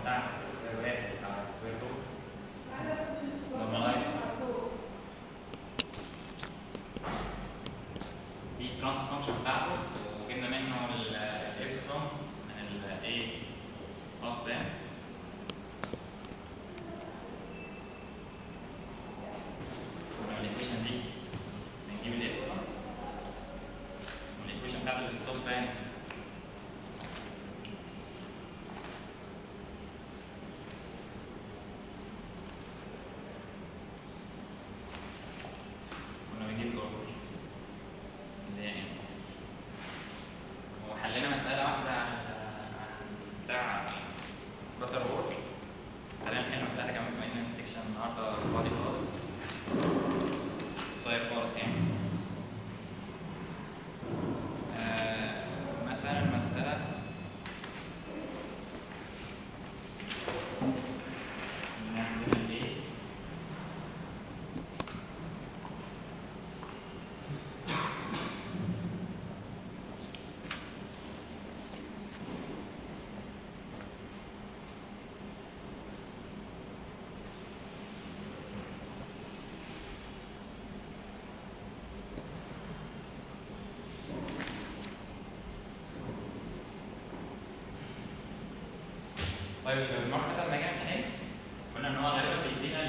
بتاعتك تساوي 1 على سكوير روت نورمالايز دي الترانسفير فانكشن بتاعته، وجبنا منه الابسلون من الايه باس بان. ومن الايكويشن دي بنجيب الابسلون، والايكويشن بتاعت الستوب بان كنا بنجيب الاوردر اللي هي ان. وحلينا مسألة واحدة عن بتاع باتر وورك. خلينا نحل مسألة كمان بما ان السكشن النهارده فاضي خالص، قصير خالص يعني. مثلا مسألة ان عندنا ايه طيب يا شباب، المره لما جينا نحل قلنا ان هو غالبا بيدينا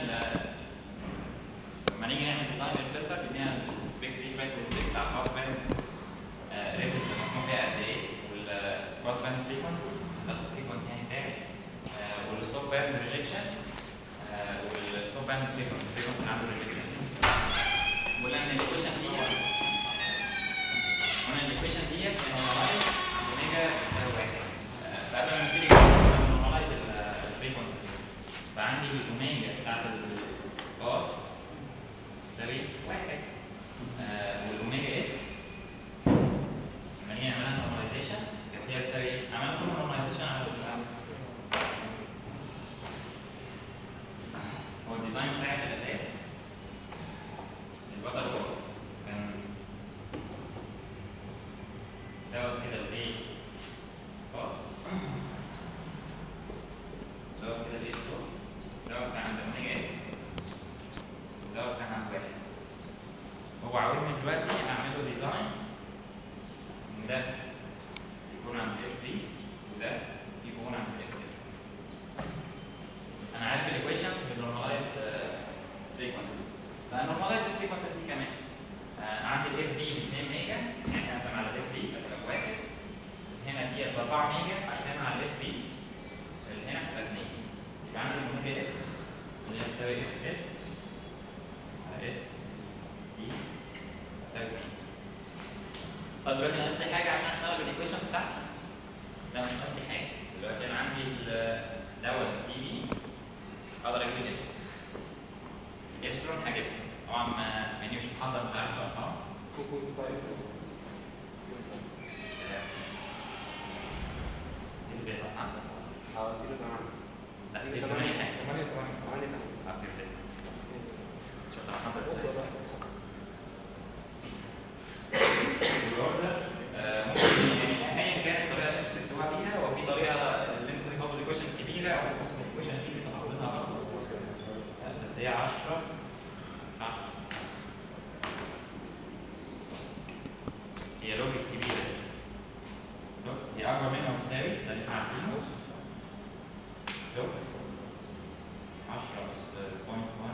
لما نيجي نعمل ديزاين للفلتر بيدينا السبيكس دي شويه السبيكس بتاع الباس باند ريت المسموح بيها قد ايه، والباس باند فريكونسي الفريكونسي يعني بتاعي، والستوب باند ريجكشن، والستوب باند فريكونسي اللي عنده ريجكشن. وقلنا ان الايكويشن دي نورمالايز اوميجا بتساوي 1. فقبل ما نبتدي نورمالايز الفريكونسي فعندي الاوميجا بتاعت الباس تساوي 1، والاوميجا اس لما نيجي نعملها نورماليزيشن كانت هي بتساوي ايه؟ عملنا نورماليزيشن على هو الديزاين بتاعي في الاساس الباتر وورك كان دوت كده الايه باس، دوت كده الايه ستوب، دوت كان عند اوميجا اس، ودوت كان عند 1. هو عاوزني دلوقتي اعمل له ديزاين ان ده يكون عند اف بي وده يكون عند اف اس. انا عارف الايكويشن بالنورمالايز فريكونسيز، فالنورمالايز فريكونسيز دي كمان عندي الاف بي ب 2 ميجا يعني هقسم على الاف بي هتبقى 1، هنا دي ب 4 ميجا هقسمها على الاف بي اللي هنا هتبقى 2، يبقى عندي الاوميجا اس اللي هي بتساوي اف اس على اف بي تساوي 2. طب دلوقتي ناقص لي حاجه عشان اشتغل بالايكويشن بتاعتي؟ لا مش ناقص لي حاجه. دلوقتي انا عندي دوت دي بي اقدر اجيب الابسلون هجيبها طبعا، يعني مش محضر مش عارف الارقام. دي 9 صح؟ دي 8. لا دي 8 حاجه 8 0 9 شفت انا محضر ازاي؟ الاوردر ممكن يعني ايا كانت الطريقه اللي انتوا تحسبوها فيها، وفي طريقه اللي انتوا تحفظوا الايكويشن كبيره او تحفظوا الايكويشن دي بتحفظها برضه، بس هي 10 هي لوجيك كبيره، هي اكبر منها وتساوي ده اللي احنا عارفينه لوج 10 اس 0.1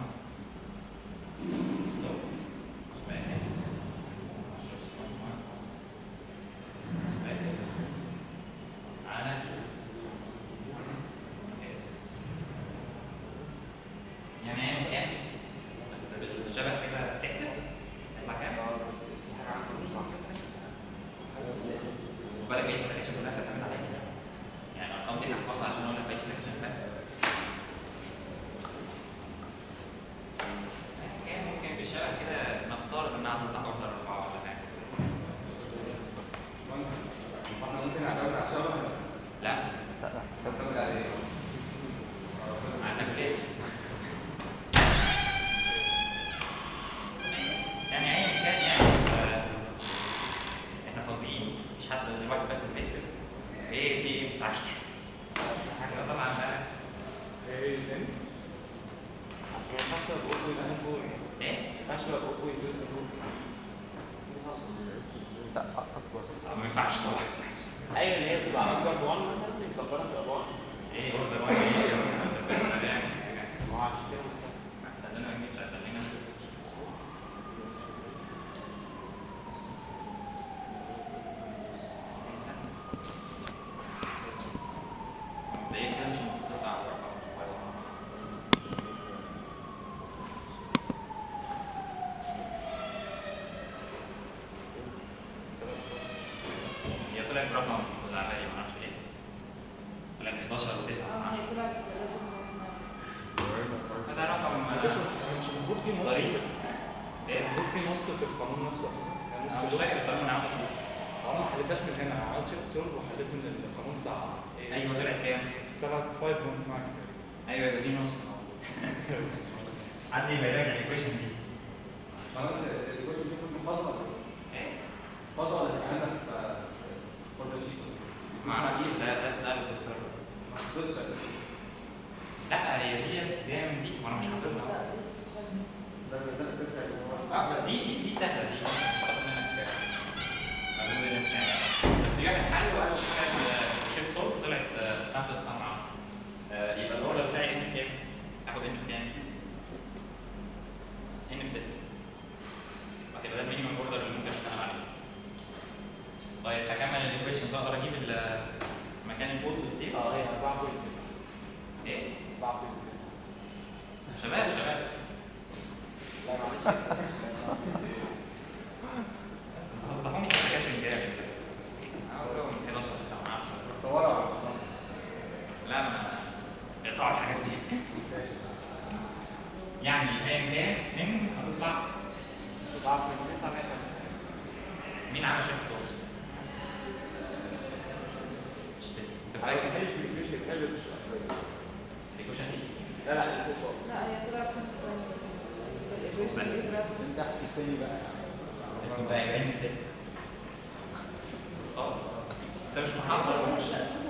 ستوب 1 10 اس 0.1 على اس، يعني ايا كان بس بالشبه كده تحسب يطلع كام؟ وبالك بقيت السكشن كلها بتعتمد عليها، يعني الارقام دي هحفظها عشان اقول لك بقيت السكشن فات. 11 و9 هيطلع لازم فده رقم مش المفروض في نص ظريف. ايه؟ المفروض في نص في القانون نفسه يعني انا مش فاكر القانون انا عاوز اشوف. انا ما حليتهاش من هنا، انا عملت شيفت سولف وحليت من القانون بتاع ايوه طلعت كام؟ طلعت 5.9. ايوه يبقى دي نص. حد يبقى يراجع الايكويشن دي. خلاص الكويشن دي كنت فاضله ولا ايه؟ فاضله ولا كان عندك فاضله شيء؟ ما اعرفش ده الدكتور. ما حضرتش لا هي دي جايه من دي وانا مش حافظها. ده الاساس يعني بس دي سهله دي تاخد منك مجهود الانسان بس جاب الحل وقال شيفت سولف طلعت 5.9 يبقى الاوردر بتاعي ان كام؟ هاخد ان كام؟ ان ب 6 وهيبقى ده المينيمم اوردر اللي ممكن اشتغل عليه. طيب هكمل الايكويشن اقدر اجيب مكان البولز والسيف؟ هي 4 بوينت. ايه؟ 4 بوينت. شباب لا معلش. طبعا كده كاش من جامد اقول لهم 11 9 10 صورها لا ما اقطعوا الحاجات دي يعني ايا كان من هتطلع 4 بوينت 9 مين عمل شيك سورس؟ مش بتحل مش اصلا الايكويشن دي لا لا الفوق لا هي طلعت 5 بس الايكويشن دي طلعت انت تحت الثاني بقى اسمه بقى يبقى ست انت مش محضر مش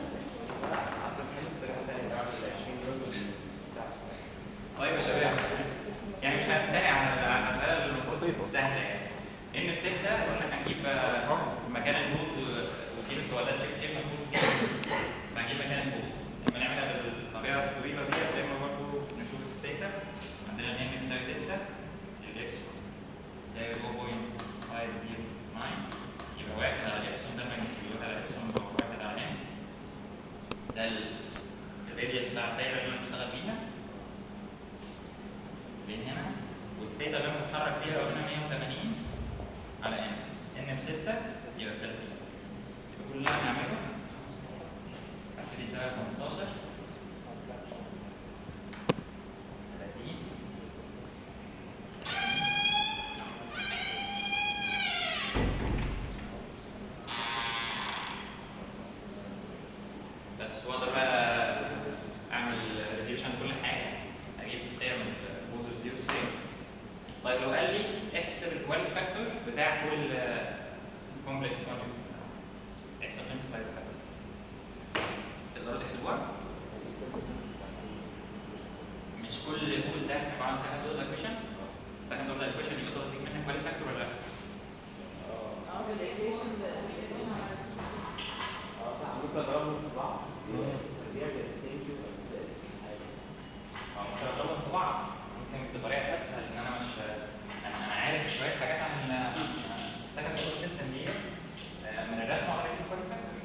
طيب يا شباب يعني مش هنتني على المساله اللي المفروض سهله يعني ان في 6 قلنا هنجيب مكان البوت وتجيب السؤالات كيف المفروض هنجيب مكان البوت لما نعملها بالطريقه الطويله دي زي ما برضه نشوف الثيتا عندنا ان بتساوي 6 الاكس تساوي 0.509 يبقى 1 على اكس ده ماجنتيود على اكس 1 على ان ده الراديوس بتاع الدايره اللي انا بشتغل بيها من هنا والثيتا اللي انا بتحرك فيها قلنا 180 على ان ب 6 يبقى 30 يبقى كل اللي هنعمله هبتدي تساوي 15 30 بس واقدر بقى اعمل ريزوليوشن لكل حاجه اجيب قيم البوز والزيرو ستيت. طيب لو قال لي احسب الكواليتي فاكتور بتاع كل كومبلكس موديول احسب انت الكواليتي فاكتور تقدروا تحسبوها؟ مش كل بول ده عباره عن سكند اوردر ايكويشن سكند اوردر ايكويشن يبقى تقدر تجيب منها كواليتي فاكتور ولا لا؟ بالايكويشن صح ممكن اضربهم في بعض زياده ثانك يو ممكن اضربهم في بعض ممكن بطريقه اسهل ان انا مش انا عارف شويه حاجات عن السكند اوردر سيستم دي من الرسم اقدر اجيب كواليتي فاكتور.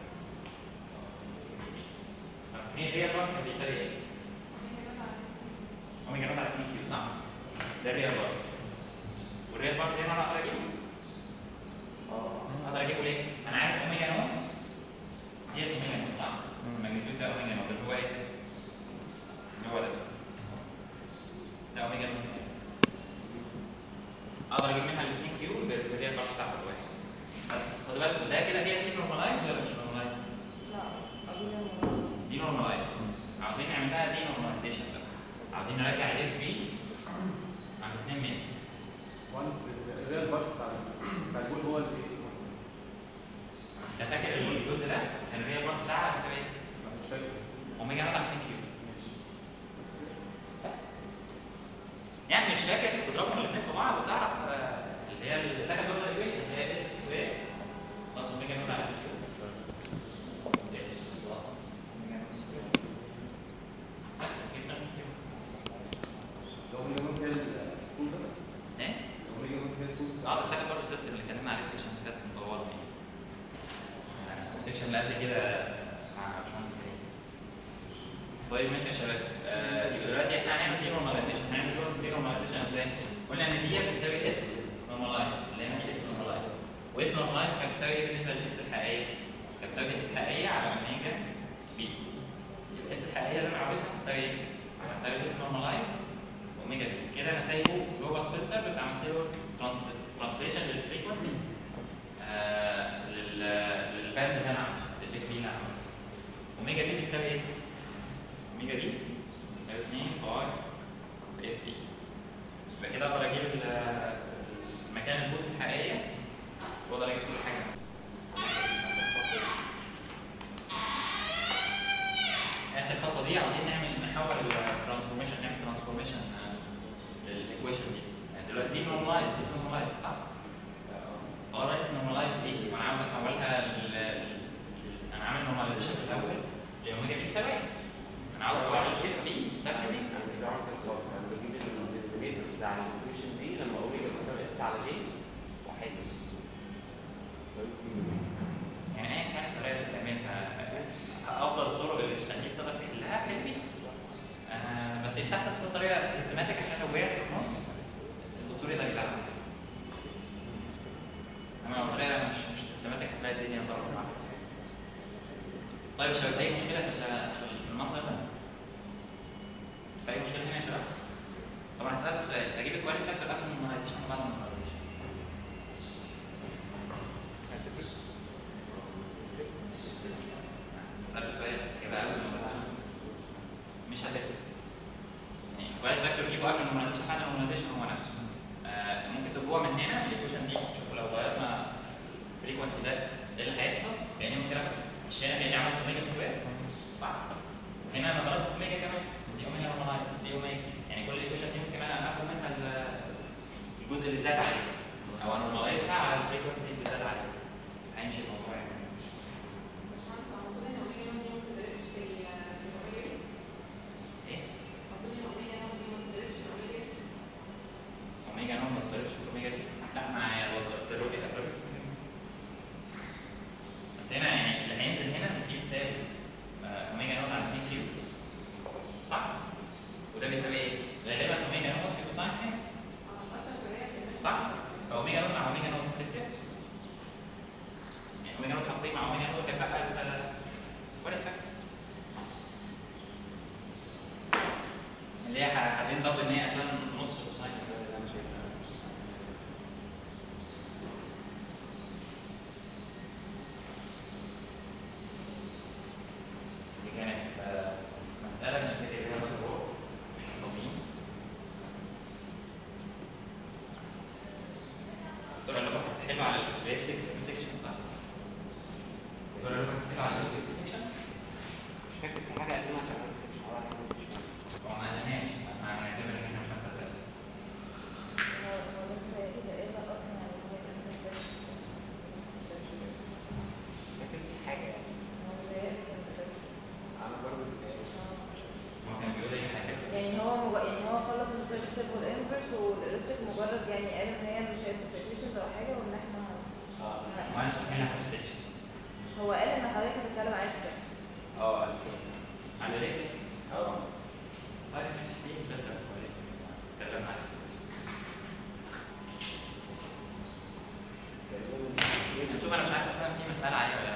فاكرين الريال بارت كان بيساوي ايه؟ اوميجا نوت على 2 كيو صح؟ ده الريال بارت والريال بارت هنا انا اقدر اجيبه؟ اقدر اجيبه ليه؟ انا عارف اوميجا نوت دي اوميجا نوت صح؟ الماجنتيود ده اوميجا نوت اللي هو ايه؟ اللي هو ده اوميجا نوت اقدر اجيب منها ال 2 كيو بالريال بارت بتاعها كويس. بس خد بالك ده كده هي دي نورمالايز ولا مش نورمالايز؟ دي نورمالايز عاوزين نعمل لها دي نورماليزيشن بقى عاوزين نرجع الاف بي عند 2 مللي. وانس الريال بارت بتاع البول هو اللي انت فاكر الجزء ده كان الريال بارت بتاعها بيساوي ايه؟ مش فاكر اوميجا نوت على 2 كيو بس يعني مش فاكر تضربهم الاثنين في بعض وتعرف اللي هي السكند اوردر ايكويشن اللي هي اس سكوير بلس اوميجا نوت على 2 كيو اس بلس اوميجا نوت سكوير بس جبنا 2 كيو. لو اوميجا نوت هي الفول ده ايه؟ لو اوميجا نوت هي الفول ده السكند اوردر سيستم اللي اتكلمنا عليه السكشن اللي فات مطول فيه. السكشن اللي قبل كده مع باشمهندس كريم. طيب ماشي يا شباب يبقى دلوقتي احنا هنعمل دي نورماليزيشن هنعمل دي نورماليزيشن ازاي؟ قلنا ان دي بتساوي اس نورمالايز اللي هي دي اس نورمالايز واس نورمالايز كانت بتساوي ايه بالنسبه للاس الحقيقيه؟ كانت بتساوي اس الحقيقيه على اوميجا بي. يبقى اس هتساوي ايه؟ هتساوي اس نورمالايز اوميجا بي. كده انا سايبه لو باس فلتر بس عملت له ترانسليشن للفريكونسي للباند اللي انا عملته، للاف بي اللي انا عملته. اوميجا بي بتساوي ايه؟ اوميجا بي بتساوي 2 باي اف بي. يبقى كده اقدر اجيب مكان البوز الحقيقيه واقدر اجيب كل حاجه. اخر خطوه دي عاوزين نحول الترانسفورميشن، نعمل ترانسفورميشن للايكويشن دي. يعني دلوقتي دي نورمالايز، دي نورمالايز صح؟ رئيس نورمالايز دي وانا عاوز احولها انا عامل نورماليزيشن في الاول لاوميجا بي بتساوي، انا عاوز احولها لاف بي بتساوي بي. انا مش بعمل كده خالص، انا بجيب الدينومينيتور بتاع الايكويشن دي لما اوميجا بتساوي اس على بي واحد. يعني ايا كانت الطريقه اللي بتعملها افضل الطرق اللي تخليك تقدر تحلها في البي. بس يستحسن تكون طريقه سيستماتيك عشان لو وقعت في النص الدكتور يقدر يتعلم. اما لو طريقه مش سيستماتيك هتلاقي الدنيا ضربت معاك. طيب يا شباب، اي مشكله في المنظر ده؟ في اي مشكله هنا يا شباب؟ طبعا هسألك سؤال، اجيب الكواليتي فاكتور قبل النورماليزيشن ولا بعد النورماليزيشن؟ هسألك سؤال، يبقى قبل النورماليزيشن مش هتفرق. يعني الكواليتي فاكتور تجيبه قبل النورماليزيشن بعد النورماليزيشن هو نفسه. ممكن تجيبوها من هنا من الايكويشن دي. شوفوا لو غيرنا الفريكونسي ده ايه اللي هيحصل؟ يعني ممكن اخد الشارع اللي عملت اوميجا سكوير صح؟ هنا انا ضربت اوميجا كمان، دي اوميجا نورمالايز، دي اوميجا، يعني كل الايكويشن دي ممكن اخد منها الجزء اللي زاد عليه او انورمالايزها على الفريكونسي اللي زاد عليه. هيمشي الموضوع يعني. باشمهندس، المفروض ان اوميجا نوت دي ما بتتضربش في الاوميجا بي؟ ايه؟ المفروض ان اوميجا نوت دي ما بتتضربش في الاوميجا بي؟ اوميجا نوت ما تضربش في اوميجا دي؟ لا، معايا ضروري اضرب. بس هنا يعني اللي هينزل هنا دي بتساوي اوميجا نوت على 2 كيو صح؟ وده بيساوي ايه؟ غالبا اوميجا نوت في كوساين حاجه صح؟ فاوميجا نوت مع اوميجا نوت بتفرق؟ يعني اوميجا نوت حاطين مع اوميجا نوت هيبقى ولا فاكر اللي هي حاطين ضرب ان هي عشان نص كوساين اللي انا شايفها. دي كانت مسألة من الفيديو اللي هي الظهور الطبيعي. الدكتور اللي كنت بتحله على الريفلكس سيكشن صح؟ الدكتور اللي كنت بتحله على الريفلكس سيكشن؟ مش فاكر في حاجه قديمه كمان هو ما قالناش، احنا هنعتبر ان احنا مش هنصدق. فاكر في حاجه انا برضه هو كان بيقول ايه حاجة؟ يعني هو خلص السيركل والانفرس والالكتريك، مجرد يعني قال ان هي مش هيبقى او حاجه وان احنا ما انا هنا في السيكشن. هو قال ان حضرتك هتتكلم على السيركل. على ريفلكس؟ طيب ماشي، دي فكرة كويسة اتكلمنا عليها. نشوف، انا مش عارف اصلا في مسألة عليها ولا لا.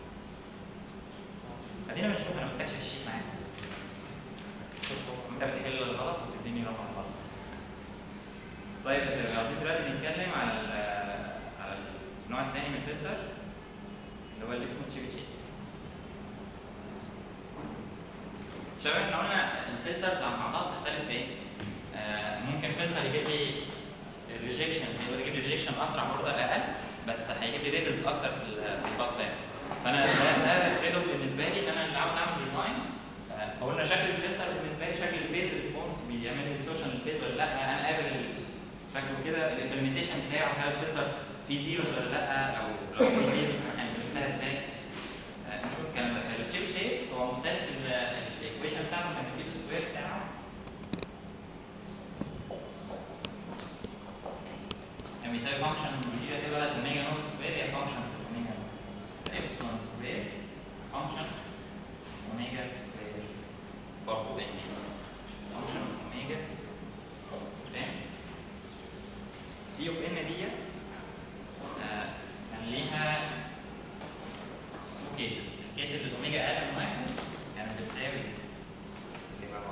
خلينا بنشوف، انا مستكشف الشيء معاك. انت بتحل الغلط وتديني رقم غلط. طيب يا شباب، عاوزين دلوقتي بنتكلم على النوع الثاني من الفلتر اللي هو اللي اسمه تشيبي تشيب. شباب احنا قلنا الفلترز عن بعضها بتختلف في ايه؟ ممكن فلتر يجيب لي الريجكشن، يجيب لي ريجكشن اسرع برضه اقل، بس هيجيب لي ريدلز اكتر في الباس باك. فانا ده تريد اوف بالنسبه لي، ان انا اللي عاوز اعمل ديزاين. قلنا شكل الفلتر بالنسبه لي شكل الفيز ريسبونس بيعمل لي ديستورشن للفيز ولا لا. انا قابل شكله كده الامبلمنتيشن بتاعه، هل الفلتر فيه زيروز ولا لا، او لو فيه زيروز هنعملها ازاي. نشوف الكلام ده. التشيب شيب هو مختلف، الايكويشن بتاعه الماجنتيود سكوير بتاعه يعني بيساوي فانكشن جديده كده بدل اوميجا نوت سكوير، هي فانكشن اوميجا نوت ابسلون سكوير فانكشن اوميجا سكوير برضه يعني فانكشن اوميجا تمام. سي اوف ان دي كان ليها تو كيسز. الكيس اللي الاوميجا اقل من واحد كانت بتساوي يبقى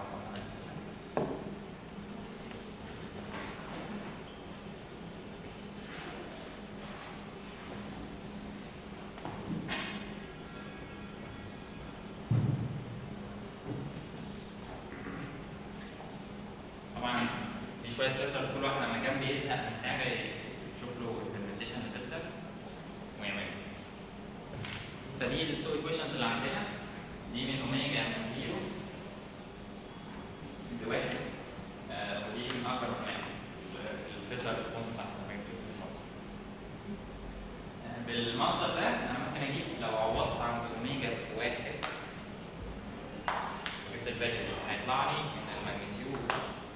شويه فلترز كل واحد لما كان بيزهق من حاجه يشوف له implementation لفلتر ويعمله. فدي التو ايكويشنز اللي عندنا، دي من اوميجا من 0 لواحد، ودي من اكبر من الفلتر ريسبونس بتاعت الماجنتيود ريسبونس. بالمنظر ده انا ممكن اجيب لو عوضت عن اوميجا في واحد جبت الفاليو دي هيطلع لي ان الماجنتيود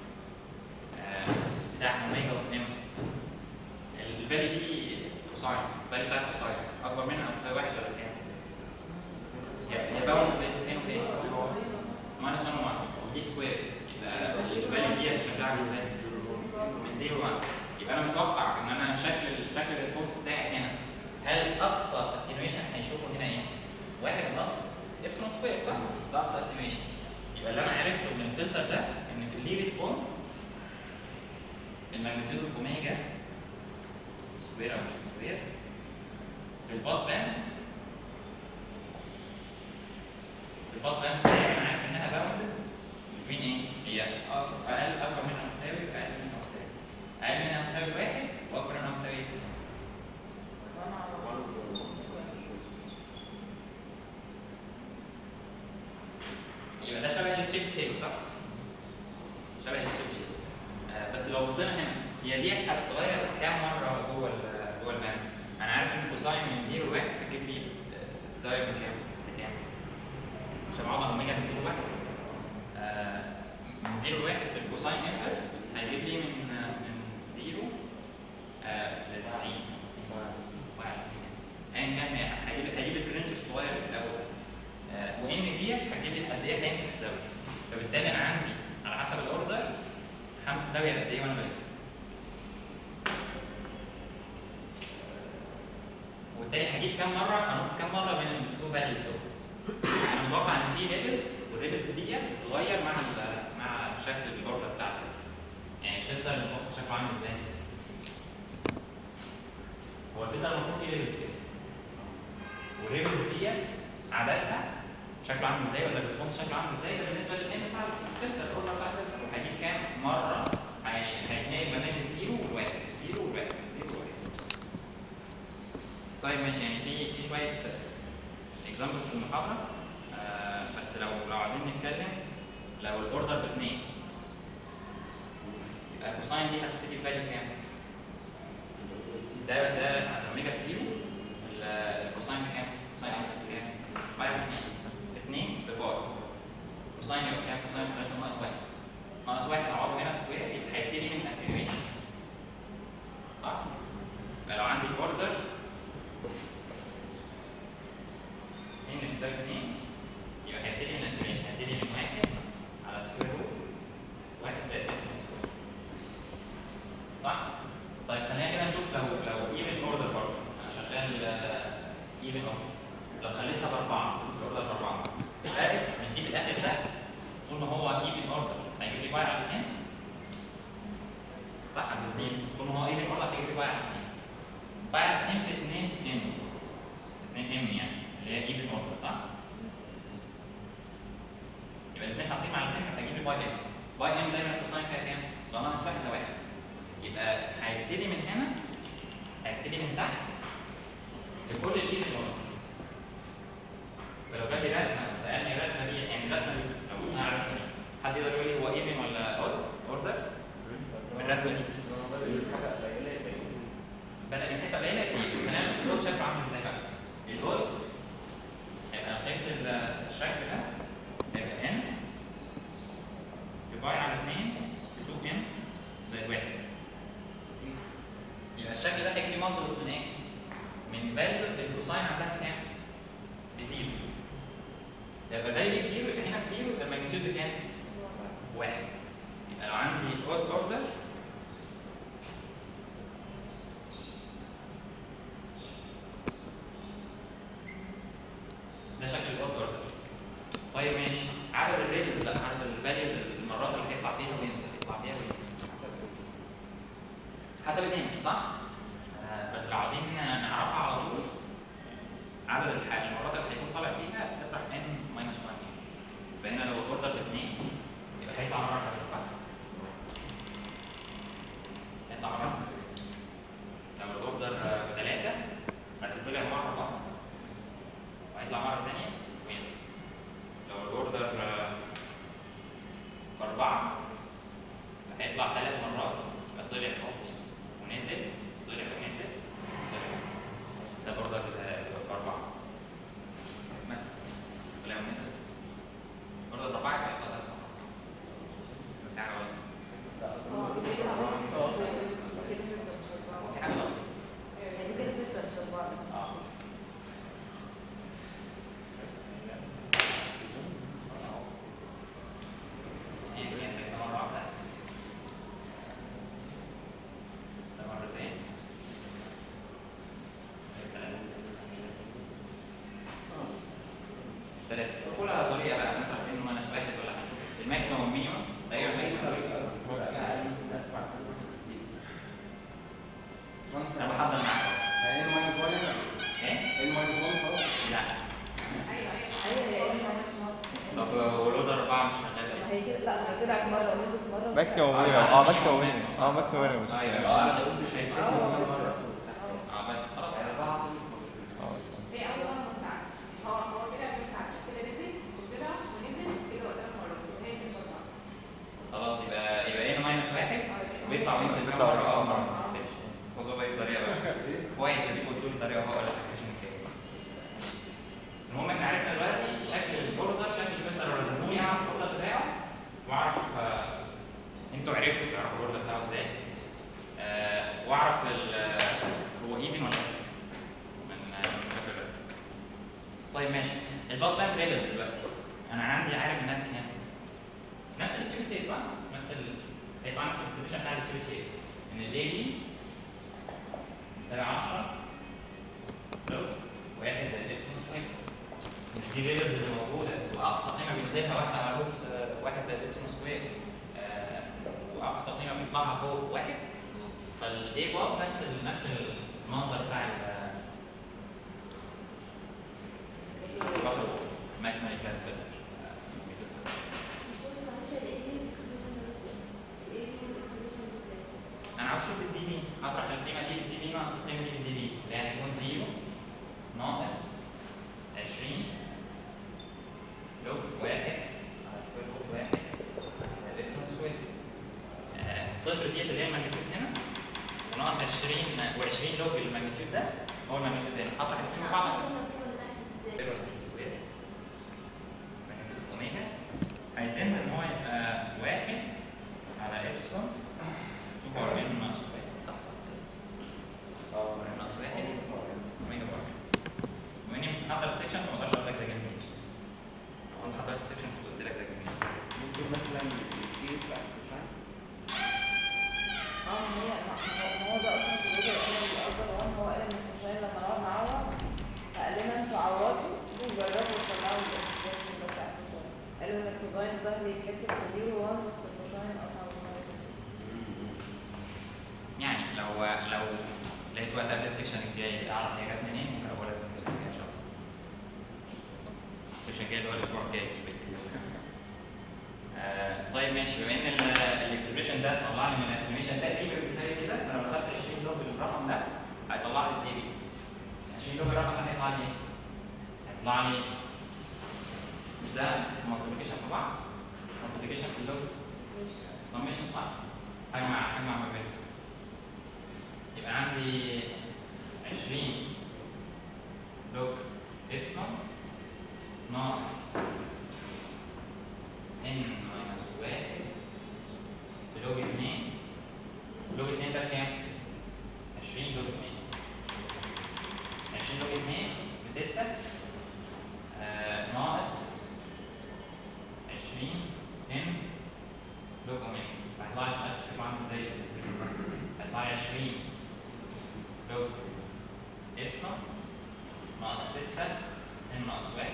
بتاع اوميجا ام الفاليو دي كوساين، الفاليو بتاعت كوساين اكبر منها او تساوي واحد ولا كام؟ هي باوند بين فين وفين؟ ماينس 1 و 1 ودي سكوير، يبقى الفاليو دي شكلها عامل ازاي؟ من 0 ل 1. يبقى انا متوقع ان انا شكل الريسبونس بتاعي هنا، هل اقصى اتنيويشن هيشوفه هنا ايه؟ 1 بلس ابسلون سكوير صح؟ ده اقصى اتنيويشن. يبقى اللي انا عرفته من الفلتر ده ان في اللي ريسبونس الماجنتيود اوميجا سكوير او مش سكوير في الباس باند، الباس باند بتاعي انا عارف انها باوند بين ايه؟ هي اكبر منها مساوي واقل منها مساوي، اقل منها مساوي 1 واكبر منها مساوي 2. يبقى ده شبه التشيب تيبل صح؟ شبه التشيب تيبل. بس لو بصينا هنا هي دي هتتغير كام مره جوه الباند؟ انا عارف ان كوساين من 0 ل 1 هتجيب لي زاويه من كام؟ بكام؟ عشان بعوض عن اوميجا من 0 ل 1 من 0 ل 1 في الكوساين انفرس هيجيب لي من 0 ل 90 ايا كان هيجيب لي في الرينج الصغير الاول، وان ديت هتجيب لي قد ايه هيمسك الزاويه. فبالتالي انا عندي على حسب الاوردر همسك زاويه قد ايه وانا بلف. وبالتالي هجيب كام مره انط كام مره بين التو فاليوز دول. انا متوقع ان في ليفلز والليفلز دي تتغير مع شكل الاوردر بتاعتي. يعني الفلتر المفروض شكله عامل ازاي؟ هو الفلتر المفروض فيه ليفلز كده، والليفلز دي عددها شكله عامل ازاي ولا الريسبونس شكله عامل ازاي ده بالنسبه للان بتاع الفلتر الاوردر بتاع الفلتر، وهجيب كام مره هيتنقل ما بين الزيرو والواحد، الزيرو والواحد، الزيرو والواحد. طيب ماشي، يعني في شويه اكزامبلز في المحاضره، بس لو عايزين نتكلم لو الاوردر باثنين يبقى الكوساين دي هتبتدي بفاليو كام؟ ده اوميجا بزيرو، الكوساين بكام؟ كوساين بكام؟ باي 2 بباي. كوساين يبقى كام؟ كوساين بتاعته ناقص 1. ناقص 1 اعوضه هنا سكوير يبقى هيبتدي من اتنيويشن صح؟ يبقى لو عندي اوردر ان بتساوي 2 يبقى هيبتدي من اتنيويشن، هيبتدي من 1 على سكوير روت 1 زائد سكوير صح؟ طيب خلينا كده نشوف لو ايفن اوردر برضه، انا شغال ايفن اوردر، لو خليتها باربعه الاوردر باربعه عارف مش دي في الاخر ده طول ما هو ايفن اوردر هيجيب لي باي على 2 صح؟ عند طول ما هو ايفن اوردر هيجيب لي باي على 2. باي على 2 في 2 ام 2 ام يعني اللي هي ايفن اوردر صح؟ يبقى الاثنين حاطين مع الاثنين هتجيب لي باي ام. باي ام دايما الكوساين فيها كام؟ لو ناقص 1 لواحد. يبقى هيبتدي من هنا، هيبتدي من تحت لكل الايفن اوردر. فلو جاب لي رسمه وسالني الرسمه دي يعني الرسمه دي لو بصينا على الرسمه دي حد يقدر يقول لي هو ايفن ولا اوردر؟ الرسمه دي بدأ من حته قليله كتير. خلينا نشوف اللود شكله عامل ازاي بقى. اللود هيبقى قيمه الشكل ده هيبقى ان باي على 2 ب 2 ام زائد 1. يبقى الشكل ده هيجي لي مودولس من ايه؟ من فاليوز الكوساين عندها كام؟ بزيرو. يبقى فاليو زيرو يبقى هنا بزيرو يبقى الماجنتيود بكام؟ 1. يبقى لو عندي اود اوردر ده شكل الاود اوردر. طيب ماشي، عدد الريلز بقى، عدد الفاليوز المرات اللي هيطلع فيها وينزل، يطلع فيها وينزل حسب الايمج صح؟ بس لو عايزين نعرفها على طول عدد المرات اللي هيكون طالع فيها تطرح n ماينس 1 يعني. فهنا لو الاوردر ب2 يبقى هيطلع مره واحده صح؟ طريقه بقى نطرح منه ماينس واحد ولا هنشوف الماكسيموم والمينيموم. تقريبا الماكسيموم انا بحضر معاك اهو. يعني الماينس 1 هنا ايه؟ الماينس 1 خلاص. لا. ايوه هي ام ماينس 1. طب ولود 4 مش شغال ما ليه؟ هي كده، لا ما طلعت مره ونزلت مره. ماكسيموم أيوة، مينيمم. أنا ماكسيموم minimum مينيمم. maximum. ماكسيموم مينيمم. مش ايوه اه مش هيبقى بس خلاص. هي اول مره بتاعت هو كده بتاعت كده نزل وطلع ونزل كده قدام مرات وهي دي المره. خلاص يبقى هنا ماينس واحد ويطلع وينزل كام بيطلع مره؟ كام مره مرة. ما تحسبش. خذوا بقى الطريقه بقى. كويس اللي قلتوا لي الطريقه هو الابلكيشن الجاي. المهم احنا عرفنا دلوقتي شكل البوردر، شكل الفلتر لو رسموني اعرف البوردر بتاعه واعرف انتوا عرفتوا تعرفوا البوردر بتاعه ازاي. واعرف هو ايفن ولا لا من شكل الرسم. طيب ماشي. الباص باند ليفل دلوقتي انا عندي عارف انها كام؟ نفس التيو تي صح؟ هيبقى نفس الاكسبريشن بتاع التيو تي ان الاي دي يساوي 10 لو 1 زائد اكس سكوير. مش دي ليفلز اللي موجوده واقصى قيمه بينزلها 1 على روت 1 زائد اكس سكوير واقصى قيمه بيطلعها فوق 1. فالاي باص نفس المنظر بتاع ماكسيمال كانسل. انا عاوز اشوف الدي بي، اطرح القيمه دي بالدي بي ناقص القيمه دي بالدي بي، يعني يكون 0 ناقص 20 لوج 1 على سكوير روت 1 زائد اكس سكوير. الصفر ديت اللي هي الماجنتيود هنا وناقص 20 و20 لوج الماجنتيود ده هو الماجنتيود هنا. اطرح القيمه بعض عشان سكوير ماجنتيود اوميجا هيتم ان هو يبقى 1 على ابسلون 2 باور ان ناقص 1 صح؟ ناقص 1 اوميجا باور بما اني مش محضر السكشن فما اقدرش اقول لك ده جه منين. لو انا حضرت السكشن كنت قلت لك ده جه منين. ممكن مثلا يصير في الكوشن. ما هو ده اصلا في الوجه الثاني الاكبر هو قال ان الكوشاين لما نقعد نعوض فقال لنا انتوا عوضوا وجربوا تطلعوا الاكسبريشن بتاع الكوشاين. قالوا ان الكوزاين ده بيتحسب في 0 و 1 بس الكوشاين اصعب من يعني لو لقيت وقت قبل السكشن الجاي اعرف هي جت منين ممكن اقول لك السكشن الجاي ان شاء الله. السكشن الجاي اللي هو الاسبوع الجاي. طيب ماشي. بما ان الاكسبريشن ده طلع لي من الانيميشن ده دي بتساوي كده، فلو خدت 20 لوج الرقم ده هيطلع لي الدي بي. 20 لوج الرقم ده هيطلع لي ايه؟ هيطلع لي مش ده مالتيبيكيشن في بعض؟ مالتيبيكيشن في اللوج سميشن صح؟ هجمع ما بينهم. يبقى عندي 20 لوج ابسلون ناقص ان ماينس 1 في لوج 2. لوج 2 ده بكام؟ 20 لوج 2. 20 لوج 2 ب 6 ناقص 20 ان لوج اوميجا. هيطلع لي في الاخر شكله عامل ازاي؟ هيطلع لي 20 لوج ابسلون ناقص 6 ان ناقص 1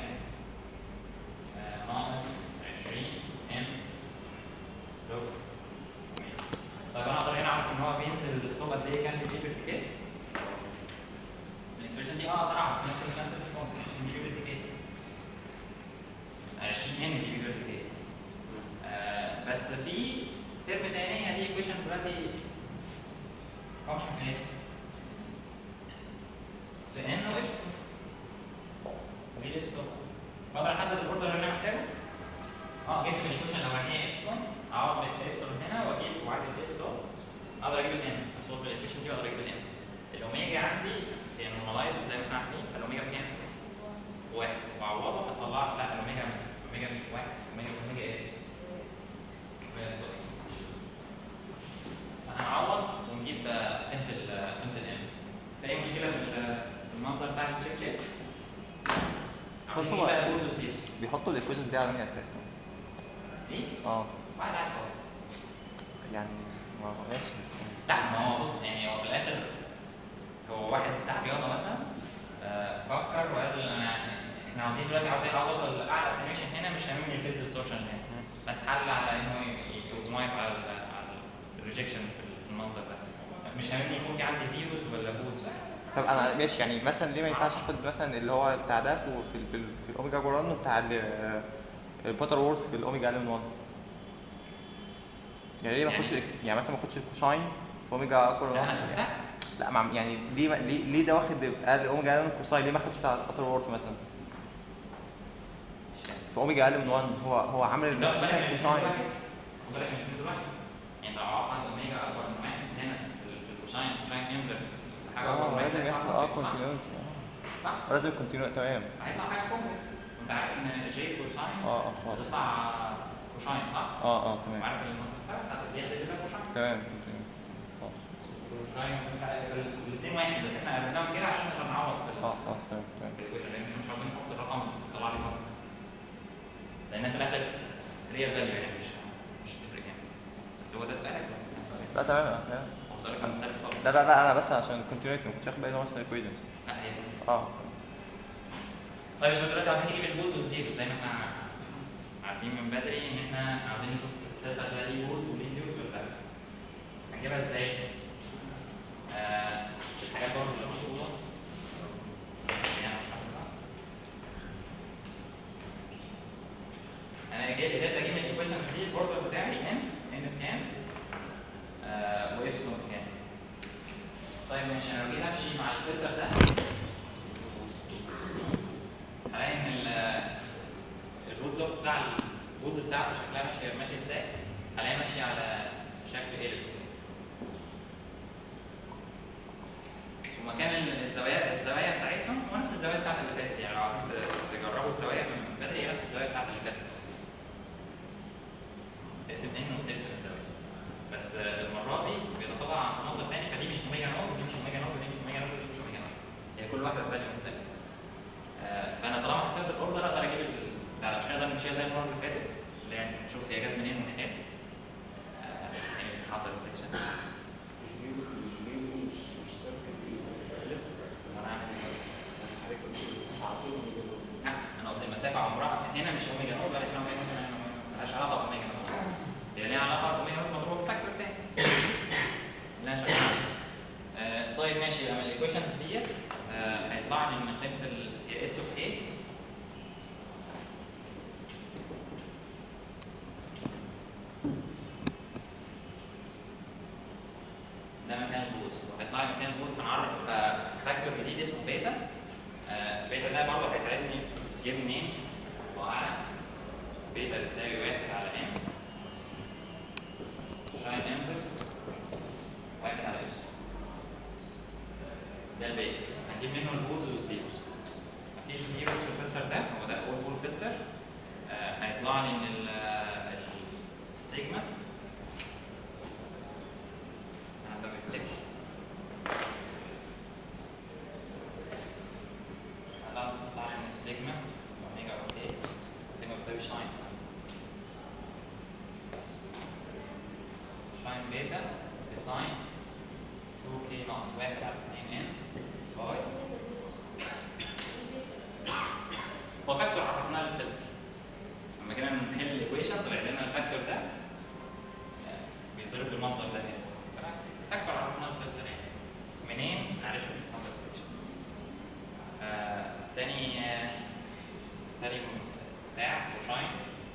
ناقص 20 ان لوج اوميجا. طيب انا اقدر هنا اعرف ان هو بينزل السلوب قد ايه كان بيجيب التيكيت؟ الاكسبريشن دي اقدر اعرف نفس الريسبونس 20 بيجيب التيكيت 20 ان بيجيب التيكيت. بس في ترم تاني هي دي ايكويشن دلوقتي فانكشن في ايه؟ في ان وابسلون ودي الاسلوب. فاقدر احدد البوردر اللي انا محتاجه. جبت من الايكويشن الاولانيه ابسلون اعوض بالابسلون هنا واجيب واعدل الاسلوب اقدر اجيب الان اصوب بالايكويشن دي واقدر اجيب الان. الاوميجا عندي هي نورماليزد زي ما احنا عارفين فالاوميجا بكام؟ 1 واعوضه هطلع لا الاوميجا مش 1 اوميجا اس هنعوض ونجيب قيمه الان. في اي مشكله في المنظر بتاع التشيك شيت؟ بيحطوا الايكويشن دي على انهي اساس؟ دي؟ واحد عارف اهو. يعني ما هو ماشي. لا ما هو بص يعني هو في الاخر هو واحد بتاع رياضه مثلا فكر وقال انا احنا عاوزين دلوقتي عاوز اوصل لاعلى اتنيويشن هنا، مش هاممني الفيز ديستورشن هنا، بس حل على انه يوتمايز على الريجكشن في المنظر ده. مش هاممني يكون في عندي زيروز ولا بوز. طب انا ماشي، يعني مثلا ليه ما ينفعش اخد مثلا اللي هو بتاع ده في الاوميجا جوران وبتاع البوتر وورث في الاوميجا الين 1؟ يعني ليه ما اخدش يعني مثلا ما اخدش الكوساين في اوميجا اكبر لا انا خدتها. لا يعني ليه ده واخد اقل اوميجا الين كوساين، ليه ما اخدش بتاع البوتر وورث مثلا في اوميجا الين 1؟ هو عامل بالك من الكوساين. بالك من دلوقتي يعني لو عند اوميجا اكبر من 1 هنا في الكوساين انفرس حاجه اكبر من 1 لازم يحصل كونتينيوتي. صح؟ لازم كونتينيوتي. تمام. هيطلع حاجه كومبلكس. انت عارف ان جي كوساين خلاص. هتطلع كوساين صح؟ تمام. وعارف ان المسافه دي هتبقى كوساين. تمام. كوساين الاثنين واحد، بس احنا قلناهم كده عشان نقدر نعوض خلاص تمام. في الايكويشن، لان مش عاوزين نحط الرقم يطلع لي كومبلكس، لان في الاخر ريال فاليو يعني مش تفرق يعني. بس هو ده سؤالك. لا تمام. هو سؤالك مختلف خالص. لا انا بس عشان الكونتينيوتي ما كنتش واخد بالي ان هو مثلا ايكويشنز. لا هي طيب مش دلوقتي عايزين نجيب البولز والزيروز زي ما احنا عارفين من بدري ان احنا عاوزين نشوف الداتا ده ليه بولز وليه زيروز ولا لا. هنجيبها ازاي؟ الحاجات برضه اللي مطلوبه يعني مش عارف صح؟ انا قدرت اجيب من الايكويشن دي البوردر بتاعي ان بكام وابسلون بكام. طيب ماشي، انا لو جيت امشي مع الفلتر ده هلاقي ان الروت لوكس بتاع الروت بتاعته شكلها ماشي ازاي؟ هلاقيها ماشيه على شكل اليبس. ومكان الزوايا بتاعتهم هو نفس الزوايا بتاعت اللي فاتت، يعني لو عايزين تجربوا الزوايا من بدري هي نفس الزوايا بتاعت اللي فاتت. تقسم ان وترسم الزوايا، بس المره دي بيتطلع عن منظر ثاني، فدي مش اوميجا نود ودي مش اوميجا نود ودي مش اوميجا نود ودي مش اوميجا نود، هي كل واحده في فاليو مختلف. فانا طالما حسبت الاوردر اقدر اجيب بتاع مش هنقدر نمشيها زي المره اللي فاتت اللي يعني نشوف هي جت منين ومن هنا. يعني حاطط السكشن انا قلت المسافه عمرها هنا مش اوميجا نود ولا هنا اوميجا نود، مالهاش علاقه باوميجا نود، هي ليها علاقه باوميجا نود مضروبه في فاكتور تاني اللي انا شغال عليه. طيب ماشي، يبقى من الايكويشنز ديت هيطلع لي ان قيمه اس اوف ايه ده مكان البوز، وهيطلع لي مكان البوز هنعرف فاكتور جديد اسمه بيتا. بيتا ده برضه هيساعدني اجيب منين واعلى بيتا بتساوي 1 على n ساين انفرس 1 على ابسلون. ده البيتا هنجيب منه البوز والزيروز. مفيش زيروز في الفلتر ده، هو ده اول بول فلتر. هيطلع لي ان السيجما انا ما بكتبش هطلع لي ان السيجما اوميجا روتيت السيجما بتساوي شاين بيتا بساين 2k ناقص 1 على 2n باي هو فاكتور عرفناه للفلتر. لما جينا نحل الايكويشن طلع لنا الفاكتور ده بيتضرب بالمنظر ده هنا، فاكتور عرفناه للفلتر يعني منين؟ معلش مش هنحط السكشن. تاني بتاع كوساين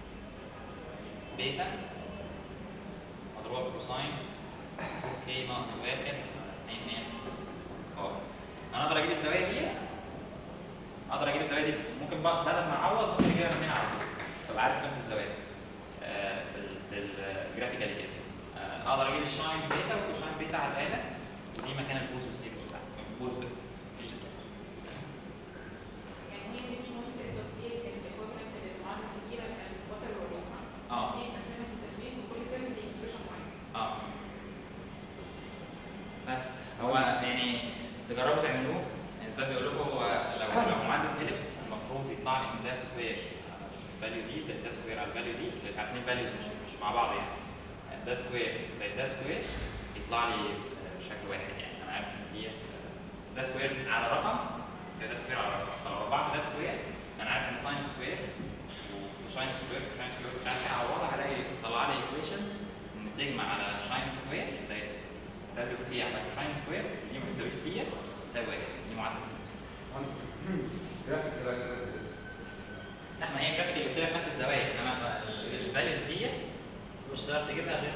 بيتا مضروبه في كوساين 2k ناقص 1 2n باي. انا اقدر اجيب الزوايا دي، ممكن بدل ما اعوض ممكن اجيبها من هنا على طول، فابقى عارف قيمه الزوايا بالجرافيكالي كده. اقدر اجيب الشاين بيتا والكوساين بيتا على الاله، ودي مكان البوز والزيروز بتاعها، البوز بس مفيش زيروز. يعني هي دي مش نقطة التطبيق الايكويفالنت للمعادلة الكبيرة اللي كانت الفترة الوظيفة. دي مقسمة التطبيق وكل ترم دي ايكويشن معين. بس هو يعني تجربوا تعملوه، يعني الاسباب بيقول لكم هو لو معادله اليبس المفروض يطلع لي ان ده سكوير الفاليو دي زائد ده سكوير على الفاليو دي، الاثنين فاليوز مش مع بعض يعني. ده سكوير زائد ده سكوير يطلع لي بشكل واحد، يعني انا عارف ان دي ده سكوير على رقم زائد ده سكوير على رقم، فلو ربعت ده سكوير انا عارف ان ساين سكوير وساين سكوير وساين سكوير مش عارف ايه اعوضها هلاقي طلع لي ايكويشن ان سيجما على ساين سكوير زائد دبليو تي على ساين سكوير دي ما بتساويش دي تساوي 1 دي معادله جرافيك كده كده لا ما هي الجرافيك اللي قلت لك نفس الزوايا انما الفاليوز دي مش هتقدر تجيبها غير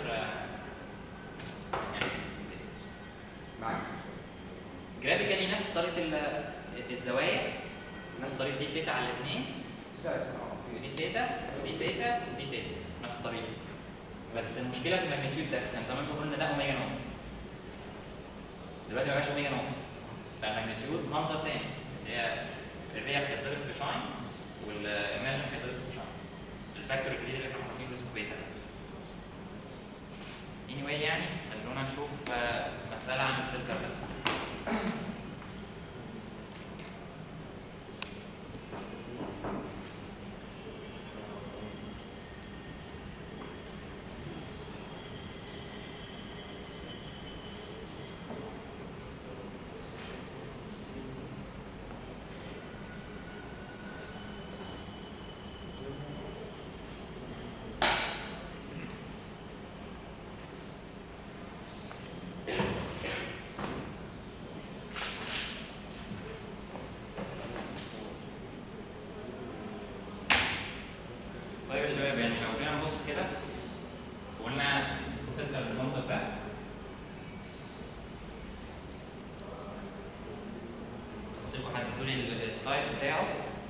معاك جرافيكالي نفس طريقه الزوايا نفس طريقه دي ثيتا على الاثنين ودي ثيتا ودي ثيتا ودي ثيتا نفس الطريقه بس المشكله في الماجنتيود ده كان زمان قلنا ده اوميجا نوت دلوقتي ما بقاش اوميجا نوت فالماجنتيود منظر تاني اللي هي الريال بتضرب في شاين والايماجن بتضرب في شاين الفاكتور الجديد اللي احنا حاطينه اسمه بيتا anyway يعني خلونا نشوف مسألة عن الفلتر ده طيب يا شباب يعني لو جينا نبص كده وقلنا فلتر المنطق ده تبقوا حددوا لي التايب بتاعه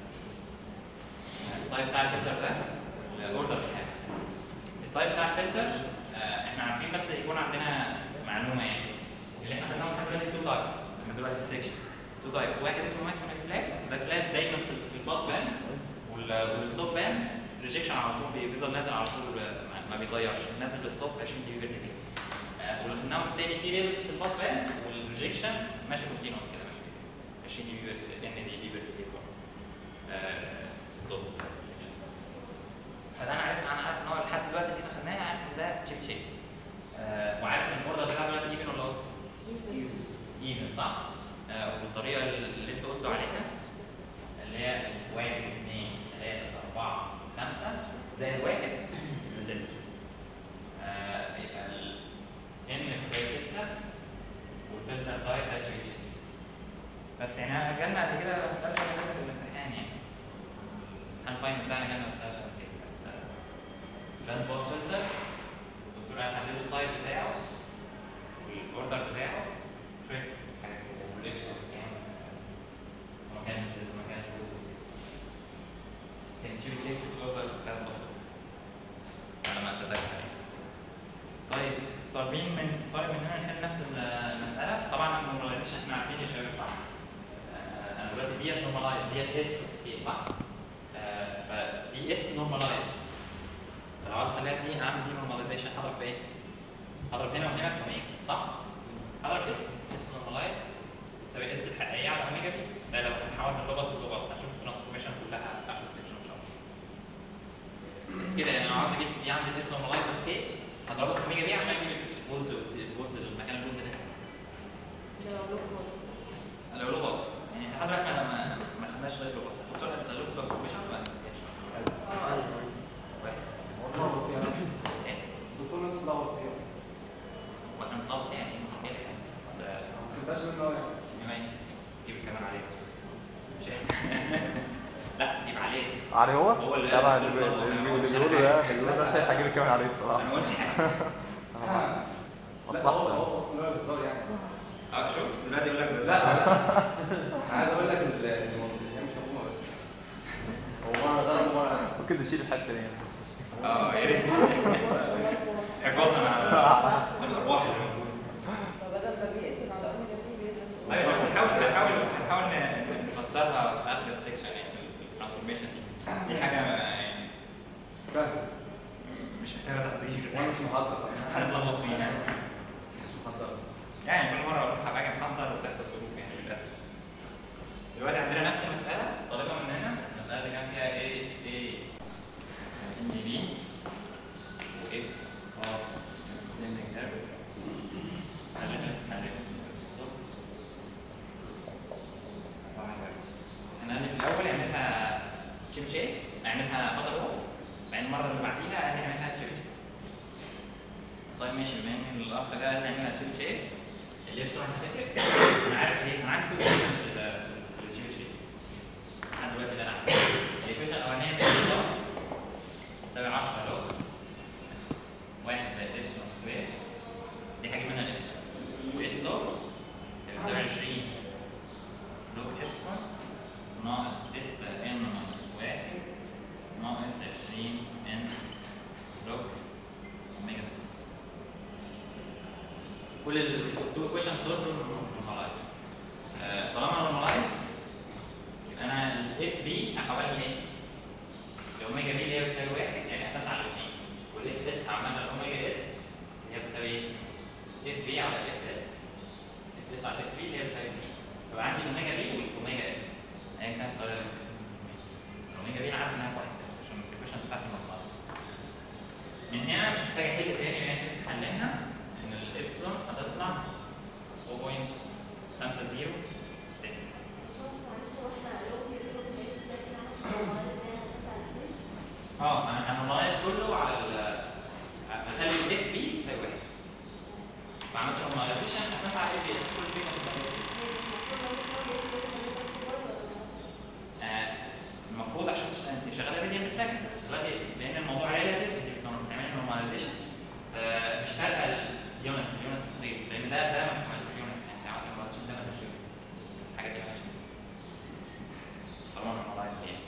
التايب بتاع الفلتر ده الاوردر بتاعه التايب بتاع الفلتر احنا عارفين بس يكون عندنا معلومه يعني اللي احنا خدناهم لحد دلوقتي تو تايبس احنا دلوقتي في السكشن تو تايبس واحد اسمه ماكسيمم فلات ده فلات دايما في الباس بان والستوب بان ريجكشن على طول بيفضل نازل على طول ما بيتغيرش نازل بستوب 20 دي بي بير دقيقه والنوع الثاني فيه ريلكس في الباس بان والريجكشن ماشي كونتينوس كده ماشي 20 دي بي بير ان دي بي بير دقيقه ستوب فده انا عارف ان هو لحد دلوقتي اللي احنا خدناه عارف ان ده تشيب شيب وعارف ان الاوردر بتاعه دلوقتي ايفن ولا اوت؟ ايفن صح؟ والطريقه اللي انت قلتوا عليها اللي هي 1 2 3 4 5 زائد 1 6 يبقى ال n بتساوي 6 والفلتر تايب ده تشيب شيب بس يعني جالنا قبل كده مسألة شبه كده في الامتحان يعني الفاين بتاعنا جالنا مسألة شبه كده باند باس فلتر الدكتور قال حددوا التايب بتاعه والاوردر بتاعه تريك وليكشن مكان كان تشيب تشيبس الاوردر بتاع الباسورد على ما اتذكر يعني طيب طالبين مننا نحل نفس المسألة طبعا النورماليزيشن احنا عارفين يا شباب صح انا دلوقتي ديت نورمالايز ديت اس اوكي صح فدي اس نورمالايز فلو عاوز اخليها دي اعمل دي نورماليزيشن هضرب في ايه؟ هضرب هنا وهنا في اوميجا صح؟ هضرب اس نورمالايز تساوي اس الحقيقيه على اوميجا بي ده لو هنحاول من لوباس للوباس هنشوف الترانسفورميشن كلها في اخر السكشن ان شاء الله بس كده يعني لو عاوز اجيب دي عندي اس نورمالايز اوكي هضربها في اوميجا بي عشان اجيب البولز المكان البولز هنا لو لوباس يعني لحد دلوقتي ما خدناش غير لوباس هنوصل للوب ترانسفورميشن ولا الدكتور ناس اتلخبط فيها واحنا بنطلع يعني مش كده بس ما تنساش منه يعني جيب كمان عليه مش لا جيب عليه علي هو اللي قال طبعا الدكتور اللي طلع. بيقولوا ده شايف هجيب كمان عليه الصراحه انا ما قلتش حاجه لا هو لا بالظبط يعني شوف دلوقتي يقول لك لا عايز اقول لك هي مش مفهومه بس هو مره ضرب مره ممكن نشيل الحته دي يا ريت حفاظا على الارواح اللي موجوده فبدل ما بيقسم على اوميجا بي بيقسم طيب هنحاول نفسرها في اخر السكشن يعني الترانسفورميشن دي حاجه يعني فاهم مش محتاجه تحضير وانا مش محضر هنتلخبط فيها مش محضر يعني كل مره اروح باجي محضر وبتحصل ظروف يعني للاسف دلوقتي عندنا نفس المساله طالبه مننا المساله اللي كان فيها ايه ان بي واف خاص ليمينج هيربس احنا في الاول عملتها شيب شيب اعملها باتر وول، بعدين المره اللي بعديها نعملها شيب شيب. طيب ماشي، بما ان الاخ ده قال نعملها شيب شيب، الابسلون هتفرق. انا عارف ليه، انا عارف الايكويشن في الشيب شيب لحد دلوقتي اللي انا عارفه. الايكويشن الاولانيه من الباص تساوي 10 لوج 1 زائد ابسلون سكوير، دي هجيب منها الابسلون، واس لوج بتساوي 20 لوج ابسلون ناقص 6 ان ناقص 1 ناقص 20 ان لوج اوميجا سكوير. كل التو ايكويشنز دول نورمالايز. طالما نورمالايز يبقى انا الاف بي هحولها لايه؟ الاوميجا بي اللي هي بتساوي 1 يعني اساس على الاثنين، والاف اس هعملها الاوميجا اس اللي هي بتساوي اف بي على اف اس، اف اس على اف بي اللي هي بتساوي 2. يبقى عندي الاوميجا بي والاوميجا اس ايا كانت الطريقه. الاوميجا بي انا عارف انها واحد عشان الايكويشن بتاعتي مطلوبه. من هنا مش محتاج احل تاني لان احنا حلينا ان الابسلون هتطلع 0.50. انا هنلاحظ كله على هخلي الاف بي تساوي 1 وعملت نورماليزيشن اساسا على الاف بي كل فكره المفروض عشان انت شغاله راديان بالسكند، بس دلوقتي لان الموضوع ريلاتيف انت بتعملي نورماليزيشن مش فارقه اليونتس كتير، لان ده ما بتعملوش يونتس، يعني انت عملت نورماليزيشن ده ما فيش يونتس حاجه دي ماشيه طالما نورماليز يعني.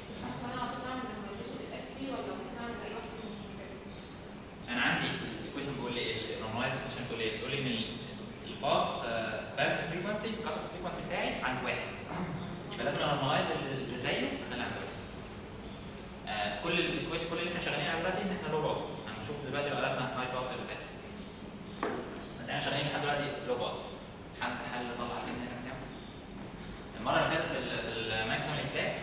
انا عندي الايكويشن بيقول لي النورماليز ايكويشن بتقول ايه؟ بتقول لي ان الباس باس فريكونسي الكات فريكونسي بتاعي عند 1، يبقى لازم انورمالايز اللي زيه اخليه عند 1. كل الايكويشن كل اللي احنا شغالين عليه دلوقتي ان احنا لو باس، هنشوف دلوقتي لو قلبنا هاي باس اللي فات، بس احنا شغالين لحد دلوقتي لو باس. حل طلع لنا هنا كام؟ المره اللي فاتت في الماكسيمم اتاك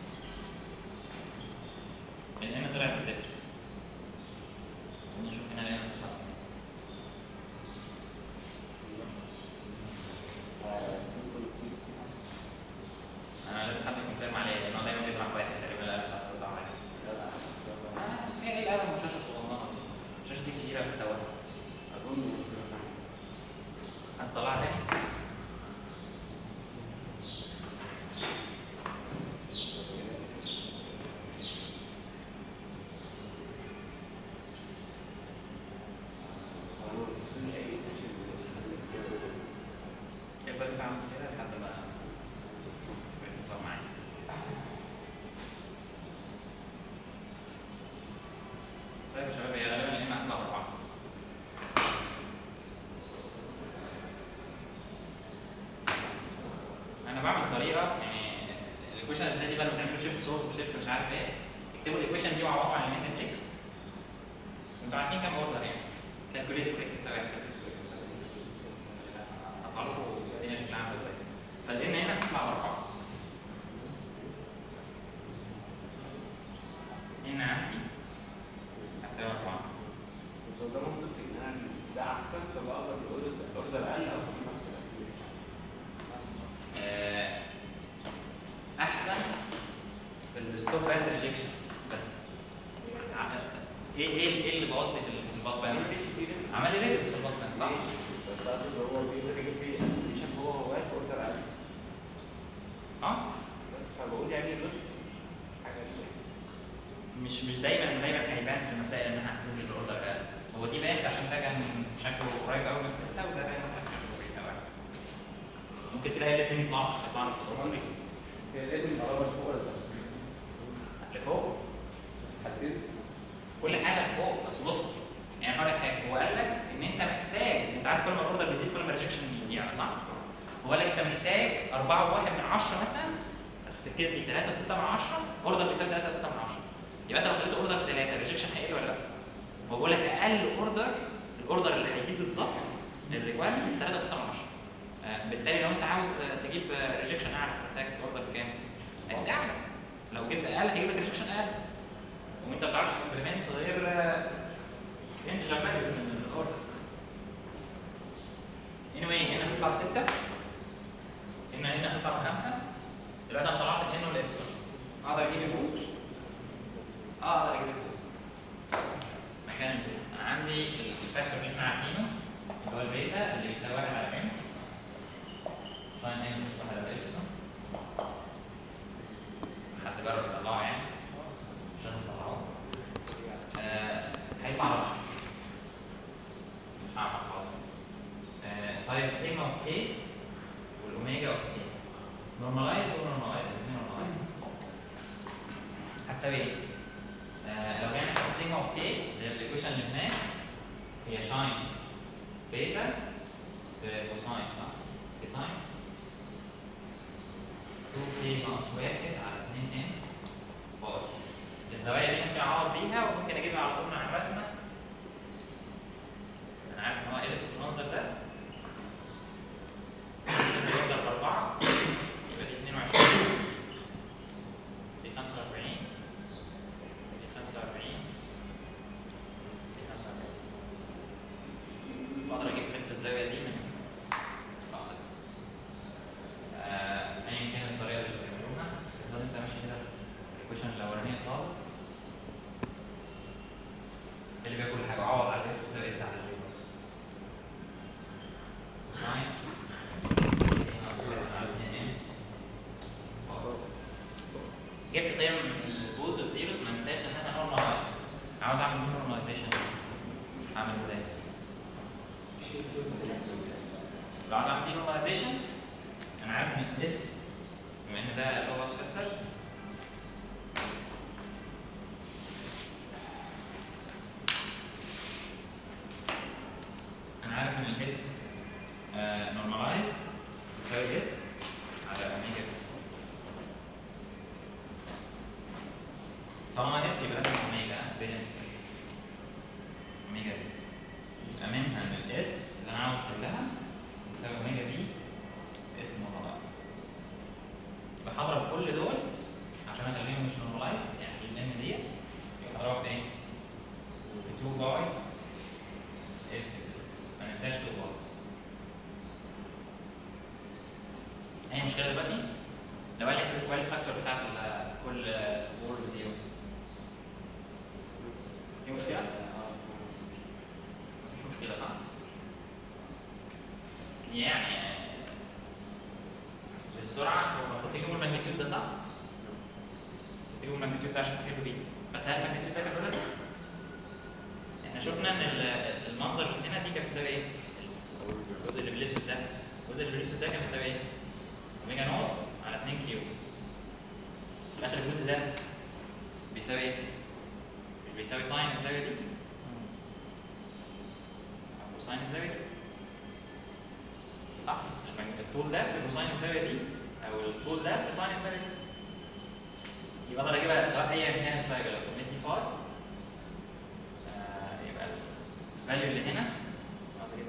الام طلع ب 6. نشوف هنا الام طلع انا لازم حد يكونفيرم عليا لان هو دايما بيطلع واحد تقريبا. الالف هتطلع واحد. ايه الالف وشاشه صغننه دي؟ الشاشه دي كبيره في الدواء اظن. هتطلعها تاني؟ يبقى انت عامل كده لحد ما تطلع معايا. طيب يا شباب، هي غالبا الام هتطلع 4. انا بعمل طريقه يعني الايكويشن ازاي دي بقى لما تعملوا شيفت سولف وشيفت مش عارف ايه، اكتبوا الايكويشن دي وعوضوا عن الميثود اكس. انتوا عارفين كام اوردر يعني؟ كالكوليت فور اكس بتساوي هطلع لكم الدنيا شكلها عامله ازاي. فالان هنا هتطلع 4. هنا عندي هتساوي 4. بس هو ده منطقي ان انا ده احسن، فبقدر اقول الاوردر اقل او في نفس الوقت. احسن في الستوب باند ريجكشن. بس ايه اللي بوظ لي في الباص باند؟ عمل لي ريجكت في الباص باند صح؟ بس اقصد هو بيجيب فيه ابلكيشن هو واقف اوردر اقل. بس فبقول يعني اللوجيك حاجه مش دايما هيبان في المسائل انها هتنزل الاوردر اقل. هو دي باين عشان ده كان شكله قريب قوي من 6 وده باين شكله بعيد قوي. ممكن تلاقي الاثنين يطلعوا نفس الاوردر. هي لازم القرار فوق ولا تحت؟ اصل فوق حدد كل حاجه فوق. بس بص يعني هقول لك حاجه، هو قال لك ان انت محتاج، انت عارف كل ما الاوردر بيزيد كل ما الريجكشن بيزيد صح؟ هو قال لك انت محتاج 4.1 مثلا، تركز لي 3.6 اوردر بيساوي 3.6. يبقى انت لو خليت اوردر 3 الريجكشن هيقل ولا لا؟ هو بيقول لك اقل الاوردر اللي هيجيب بالظبط الريكويرمنت 3.6. بالتالي لو انت عاوز تجيب ريجكشن اعلى محتاج اوردر بكام؟ اكيد اعلى. لو جبت اقل هيجيب لك ريجكشن اقل، وانت ما بتعرفش تمبلمنت غير انتجر فاليوز من الاوردر. anyway هنا هتطلع ب 6، هنا هتطلع ب 5. دلوقتي انا طلعت الان والابسلون، اقدر اجيب البوست عندي الفاكتور اللي احنا عارفينه اللي هو البيتا اللي بيساوي 1 على ام ساين ام بلس 1 على ابسلون. حد جرب يطلعه يعني عشان نطلعه. هيطلع على 10. مش هعمل خالص. طيب سيجما اوكي والاوميجا اوكي. نورمالايز ونورمالايز الاثنين نورمالايز. هتساوي ايه؟ لو كانت السيجما اوكي اللي هي الايكويشن اللي هناك هي ساين بيتا كوساين صح؟ كوساين 2k ناقص 1 على 2 n باي. الزوايا دي ممكن اعوض بيها وممكن اجيبها على طول مع الرسمه. انا عارف ان هو اليبس بالمنظر ده. نضرب ب 4 يبقى دي 22 دي 45 دي 45 دي 45. بقدر اجيب قيمه الزاويه دي من ايا كانت الطريقه اللي بتعملوها. تفضل انت ماشي كده الايكويشن الاولانيه خالص اللي بياكل حاجه عوض على اس بتساوي اس على جي ساين على 2 جبت قيم البوز والزيروز. ما ننساش ان احنا نورمال عاوز اعمل نورماليزيشن. اعمل ازاي؟ لو عاوز اعمل نورماليزيشن انا عارف ان اس بما ان ده لوباس فاكتور انا عارف ان الاس نورمالايز بتساوي اس على اوميجا. طالما اس يبقى لازم اوميجا بين اوميجا بي. يبقى منها ان الاس اللي انا عاوز احلها بتساوي اوميجا بي اس نورمالايز. يبقى هضرب كل دول عشان اخليهم مش نورمالايز يعني الام ديت هضربها بايه؟ ب 2 باي اف. ما ننساش 2 باي. اي مشكله دلوقتي؟ لو قال لي احسب الكواليتي فاكتور بتاعت كل وول بزيرو في مشكله؟ مفيش مشكله صح؟ يعني للسرعه هو المفروض تجيبوا الماجنتيود ده صح؟ تجيبوا الماجنتيود ده عشان تحلوا بيه. بس هل الماجنتيود ده كان له لازمه؟ احنا شفنا ان المنظر اللي هنا دي كان بيساوي ايه؟ الجزء اللي بالاسود ده، الجزء اللي بالاسود ده كان بيساوي ايه؟ اوميجا نوت على 2 كيو. في الاخر الجزء ده بيساوي ايه؟ مش بيساوي ساين الزاويه دي؟ او كوساين الزاويه دي صح؟ الطول ده في كوساين الزاويه دي او الطول ده في ساين الزاويه دي. يبقى اقدر اجيبها سواء ايا كان الزاويه. لو سميتني فاي يبقى الفاليو اللي هنا اقدر اجيبها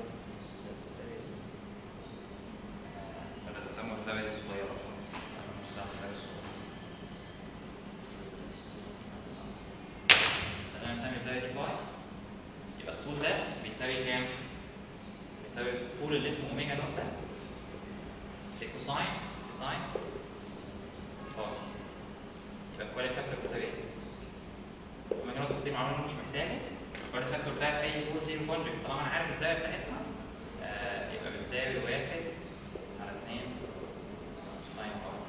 ولا تسمى الزاويه دي صغيره خالص. انا مسمي الزاويه دي فاي. يبقى الطول ده بيساوي كام؟ بيساوي الطول اللي اسمه اوميجا نوت ده في كوساين ساين فاي. يبقى الكواليتي فاكتور بتساوي ايه؟ اوميجا نوت دي معلومه مش محتاجه. الكواليتي فاكتور بتاعت اي بول زيرو كونجكت طالما انا عارف الزاويه بتاعتها يبقى بتساوي 1 على 2 ساين فاي.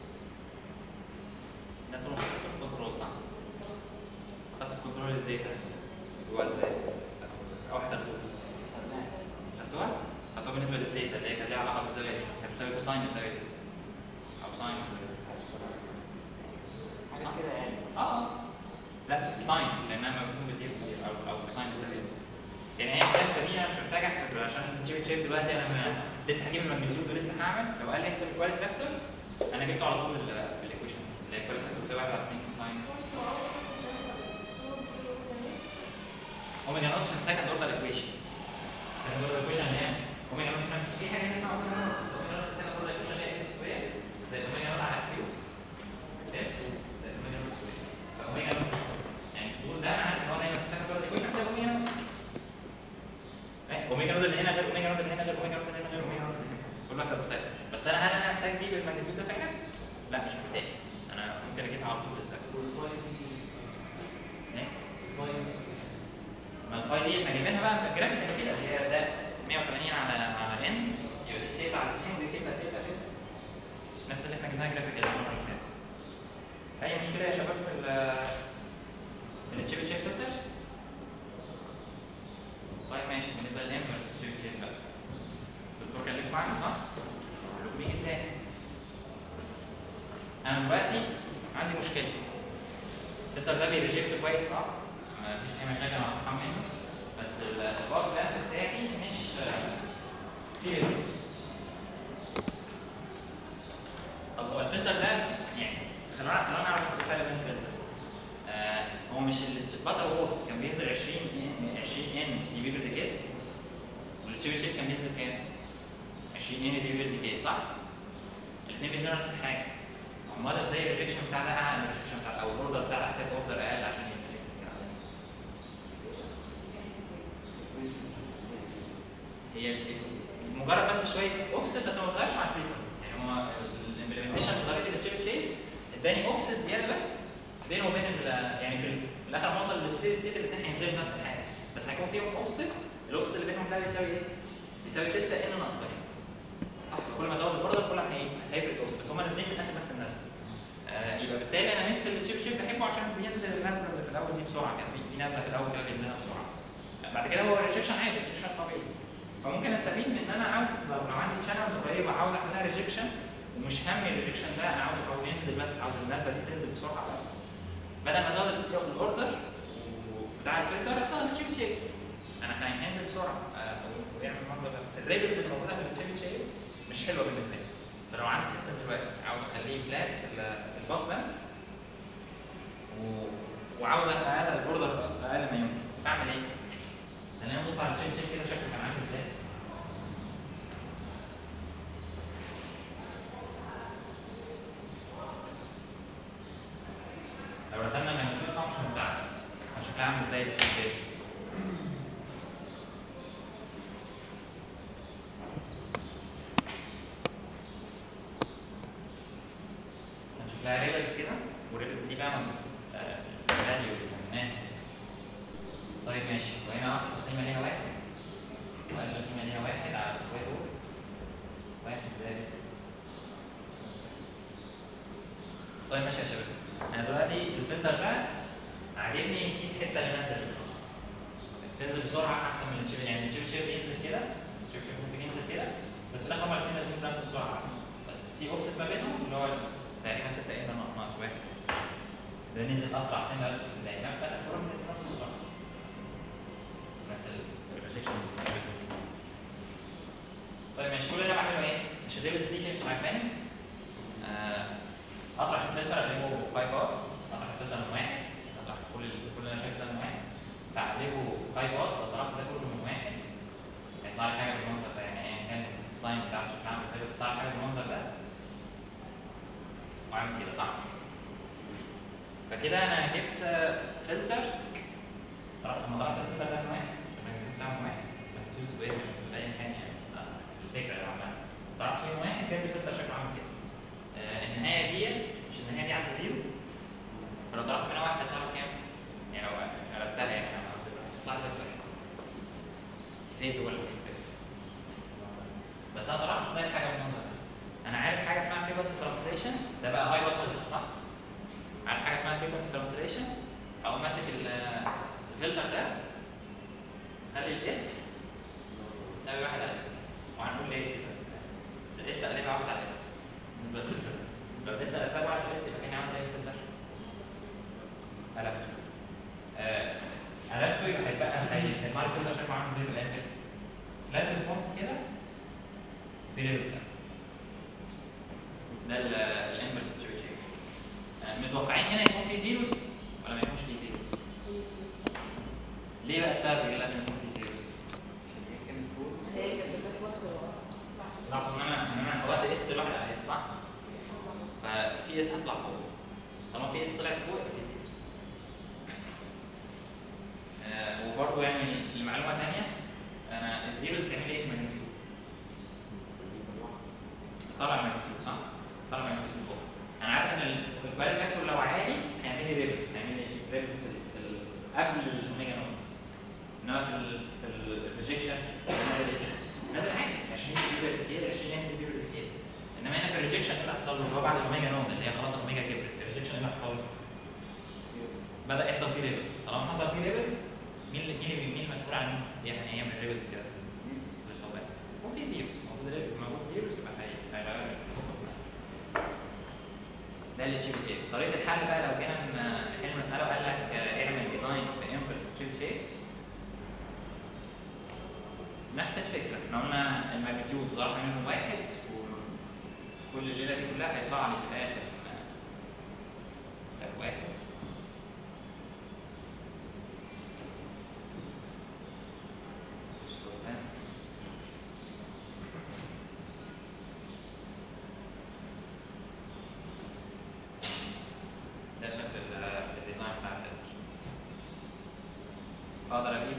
ده طول الكنترول صح؟ خدت الكنترول ازاي ده؟ هو ازاي؟ او احترتوها؟ خدتوها؟ خدتوها بالنسبه للزيتا اللي هي كانت ليها علاقه بالزاويه دي. كانت بتساوي كوساين الزاويه دي او ساين الزاويه دي. حاجه كده يعني. لا ساين لانها مفهوم بزيرو او كوساين بزيرو. يعني هي الحته دي انا مش محتاج احسب عشان التشيب شيب دلوقتي انا لسه هجيب الماجنتيود ولسه هعمل. لو قال لي احسب الكواليتي فاكتور انا جبته على طول بالايكويشن اللي هي الكواليتي فاكتور بتساوي 1 على 2 كوساين اوميجا نوت في السكند اوردر ايكويشن. السكند اوردر ايكويشن اللي هي اوميجا نوت في حاجه اسمها اوميجا نوت. بس اوميجا نوت في السكند اوردر ايكويشن اللي هي اس سكوير زائد اوميجا نوت على كيو اس زائد اوميجا نوت سكوير. فاوميجا نوت يعني الطول ده انا عارف ان هو دايما في السكند اوردر ايكويشن بيساوي اوميجا نوت. اوميجا نوت اللي هنا غير اوميجا نوت اللي هنا غير اوميجا نوت اللي هنا غير اوميجا نوت اللي هنا كل واحده مختلفه. بس هل انا محتاج دي بالماجنتيود ده فعلا؟ لا مش محتاج. انا ممكن اجيبها على طول بالسكند. ما فاي دي احنا جايبينها بقى في الجرافيك كده اللي هي ده 180 على ان يبقى دي سيت على 2 ودي سيت على 6 نفس اللي احنا جبناها جرافيك المره اللي فاتت. اي مشكله يا شباب في التشيب فلتر؟ طيب ماشي. بالنسبه للانفرس تشيب بقى الدكتور كان لكم عنه صح؟ اقول لكم بيجي ازاي. انا دلوقتي عندي مشكله الفلتر ده بيريجكت كويس ما فيش اي مشاكل انا فرحان منه، بس الباص باند بتاعي مش كتير. طب هو الفلتر ده يعني خلونا نعرف الفرق بين الفلتر. هو مش الباتر وورد كان بينزل 20 ان دي بي بير ديكيت، والتشيب شيب كان بينزل كام؟ 20 ان دي بي بير ديكيت صح؟ الاثنين بينزلوا نفس الحاجه. امال ازاي الريجكشن بتاع ده اعلى من الريجكشن بتاع او الاوردر بتاع ده محتاج اوردر اقل عشان يريجكت كده؟ هي مجرد بس شويه اوفست بس ما بتغيرش مع الفريكونسي. يعني هو الامبلمنتيشن بطريقه التشيب شيب اداني اوفست زياده بس بينه وبين يعني في الاخر ما اوصل للستيت ستيت الاثنين هينزلوا نفس الحاجه، بس هيكون فيهم اوفست. الاوفست اللي بينهم ده بيساوي ايه؟ بيساوي 6 ان ناقص 1. صح؟ كل ما ازود الاوردر كل ما هيفرق اوفست، بس هما الاثنين في الاخر نفس النزله. يبقى بالتالي انا مست التشيب شيب بحبه عشان بينزل النزله اللي في الاول دي بسرعه. كان في نزله في الاول كده بينزلها بسرعه، بعد كده هو ريجكشن عادي، ريجكشن طبيعي. فممكن استفيد من ان انا عاوز لو عندي شانلز قريبه عاوز اعملها ريجكشن ومش همي الريجكشن ده، انا عاوز هو ينزل بس، عاوز النزله دي تنزل بسرعه بس. بدل ما ازود الاوردر بتاع الفلتر استخدم التشيب شيب، انا هينزل بسرعه ويعمل المنظر ده. الريبلز اللي موجوده في التشيب شيب مش حلوه بالنسبه لي. فلو عندي سيستم دلوقتي عاوز اخليه فلات في الباص باند وعاوز اقلل الاوردر اقل ما يمكن، بعمل ايه؟ خلينا نبص على التشيب شيب كده شكله كان عامل ازاي. لو رسمنا الماجنتيود فانكشن بتاعته كان شكلها عامل ازاي التشيب شيب؟ كان شكلها ريبلز كده، والريبلز دي بقى الفاليو اللي سميناها. طيب ماشي. وهنا اقصى قيمه ليها 1 واقل قيمه ليها 1 على سكوير روت 1 زائد. طيب ماشي يا شباب. انا دلوقتي الفلتر ده عاجبني في الحته اللي نازله تنزل بسرعه احسن من التشيب. يعني التشيب شيب ينزل كده، التشيب شيب ممكن ينزل كده، بس في الاخر هما الاثنين نازلين بنفس السرعه، بس في اوفست ما بينهم اللي هو تقريبا 6 ان ناقص 1. ده نزل اسرع سنه بس في البدايه، في الاخر كلهم نزلوا نفس السرعه، نفس الريجكشن. طيب ماشي. كل اللي بعمله ايه؟ مش الريبلز دي مش عاجباني، اطرح الفلتر اقلبه باي باس، اطرح الفلتر من 1، اطرح كل اللي انا شايفه ده من 1، اقلبه باي باس، لو طرحت ده كله من 1 هيطلع لي حاجه بالمنظر ده. يعني ايا كان الساين بتاعه شكله عامل ازاي بيطلع لي حاجه بالمنظر ده وعامل كده صح؟ فكده انا جبت فلتر لما طرحت الفلتر ده من 1 الماجنتيود بتاعه من 1 ماجنتيود سكوير ايا كان يعني الفكره اللي عملها طلعت من 1 كان الفلتر شكله عامل كده. النهايه ديت مش النهايه دي عند 0، فلو طلعت منها 1 هتطلع كام؟ يعني لو قلبتها يعني هتطلع لي ده فيز ولا فيز. بس انا طلعت مش لاقي حاجه بالمنظر ده. انا عارف حاجه اسمها فريكونسي ترانسليشن، ده بقى هاي باس فلتر صح؟ عارف حاجه اسمها فريكونسي ترانسليشن؟ او ماسك الفلتر ده خلي الاس تساوي 1 على اس، وهنقول ليه كده؟ الاس قلبها 1 على اس بالنسبه للفلتر. لو الاس قلبها 1 على اس يبقى كان عامل ايه الفلتر؟ قلبته. قلبته يبقى هيطلع لي الفلتر شكله عامل زي الاخر فلات ريسبونس كده في ليفل ده الانفرس تشيب شيب. متوقعين هنا يكون في زيروز ولا ما يكونش في زيروز؟ ليه بقى السبب اللي لازم يكون في زيروز؟ هي كانت بتخلص لاحظوا ان انا فوت اس الواحد على اس صح؟ ففي اس هتطلع فوق، طالما في اس طلعت فوق يبقى في زيروز. وبرضه يعني لمعلومه ثانيه، انا الزيروز بتعمل ايه في الماجنتيود؟ طلع الماجنتيود صح؟ طلع الماجنتيود فوق. انا عارف ان البارز فاكتور لو عالي هيعمل لي ريبلز، هيعمل لي ريبلز قبل الاوميجا نوت. انما في الريجكشن نازل عادي 20 دي بالكتير 20 دي بالكتير. انما هنا في الريجكشن ايه اللي هيحصل له؟ هو بعد الاوميجا نود اللي هي خلاص الاوميجا كبرت، الريجكشن ايه اللي هيحصل له؟ بدأ يحصل فيه ليفلز. طالما حصل فيه ليفلز مين المسؤول عن يعني يعمل ليفلز كده؟ الاستوبات. وفي زيروز موجود زيروز يبقى هيغير ده اللي تشيل شيب. طريقة الحل بقى لو كان حل المسألة وقال لك اعمل ديزاين بانفرس تشيل شيب، نفس الفكرة. احنا قلنا الماجنتيود ضرب منه واحد وكل الليلة دي كلها هيطلع لي في الآخر واحد. ده شكل الديزاين بتاع الفلتر. اقدر اجيب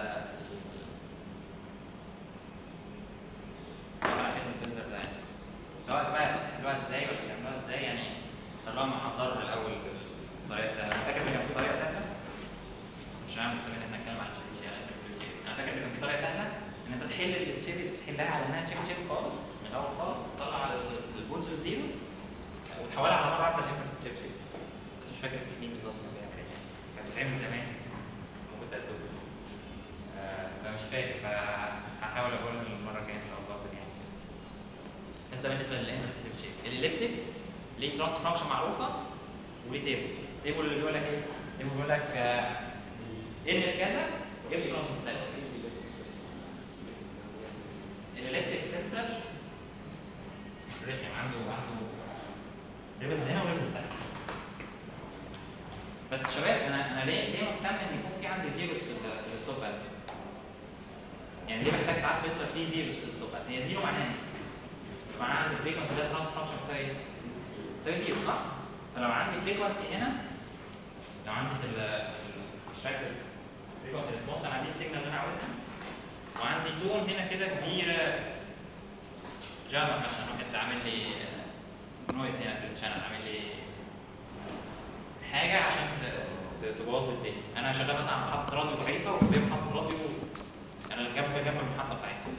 الفلتر ده سواء بقى تحلوها ازاي ولا تعملوها ازاي، يعني خلوها محضرة الاول بطريقه سهله. انا فاكر ان كان في طريقه سهله، مش عارف بس احنا هنتكلم عن الشيب يعني. انا فاكر ان كان في طريقه سهله ان انت تحل الشيب تحلها على انها شيب خالص من الاول خالص، وتطلع البولز والزيروز وتحولها على مره واحده لانفرس شيب. بس مش فاكر التكنيك بالظبط كانت بتتعمل زمان ممكن تدوب فمش فاكر، فهحاول اقولها المره الجايه لو واصل يعني. بس ده بالنسبه للانفرس شيب. الاليبتيك ليه ترانس فانكشن معروفه وليه تيبلز. تيبل اللي بيقول لك ايه؟ تيبل بيقول لك ان كذا ابسلون مختلف. الاليبتيك فلتر رخم عنده ليفلز هنا وليفلز تحت. بس شباب انا ليه مهتم ان يكون في عندي زيروز في الستوب باد؟ يعني ليه محتاج ساعات فلتر فيه زيروز في الستوب باد؟ هي زيرو معناها ايه؟ مش معناها ان الفريكونسي ده ترانس فانكشن بتساوي ايه؟ بتساوي زيرو صح؟ فلو عندي فريكونسي هنا، لو عندي في الشكل فريكونسي ريسبونس انا عندي السيجنال اللي انا عاوزها، وعندي تون هنا كده كبيره جاما مثلا واحد عامل لي نويز هنا في الشانل، عامل لي حاجه عشان تبوظ لي الدنيا. انا شغال مثلا على محطه راديو ضعيفه وزي محطه راديو انا جنب المحطه بتاعتي،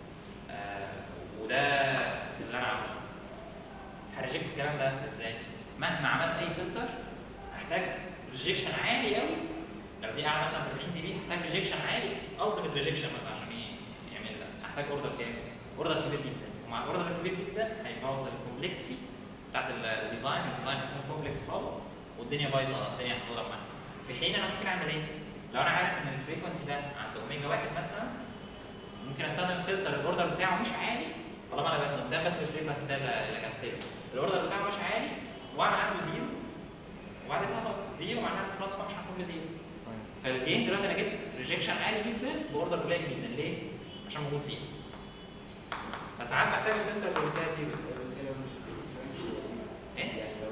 وده اللي انا عاوزه. هريجكت الكلام ده ازاي؟ مهما عملت اي فلتر هحتاج ريجكشن عالي قوي. لو دي قاعده مثلا في 40 دي بي هحتاج ريجكشن عالي، التيميت ريجكشن مثلا عشان يعمل ده هحتاج اوردر كام؟ اوردر كبير جدا، ومع الاوردر الكبير جدا هيبوظ الكومبلكسيتي بتاعت الديزاين هيكون كومبلكس خالص والدنيا بايظه، الدنيا هتضرب معاك. في حين انا ممكن اعمل ايه؟ لو انا عارف ان الفريكونسي ده عند اوميجا واحد مثلا، ممكن استخدم فلتر الاوردر بتاعه مش عالي، طالما انا بقى قدام بس الفريكونسي ده اللي كنسله، الاوردر بتاعه مش عالي، واعمل عنده زيرو، وبعدين خلاص زيرو معناها الترانس فانكشن هتكون بزيرو. فالجين دلوقتي انا جبت ريجكشن عالي جدا باوردر قليل جدا. ليه؟ عشان موجود زيرو. فساعات بحتاج الفلتر اللي فيها زيرو. ايه؟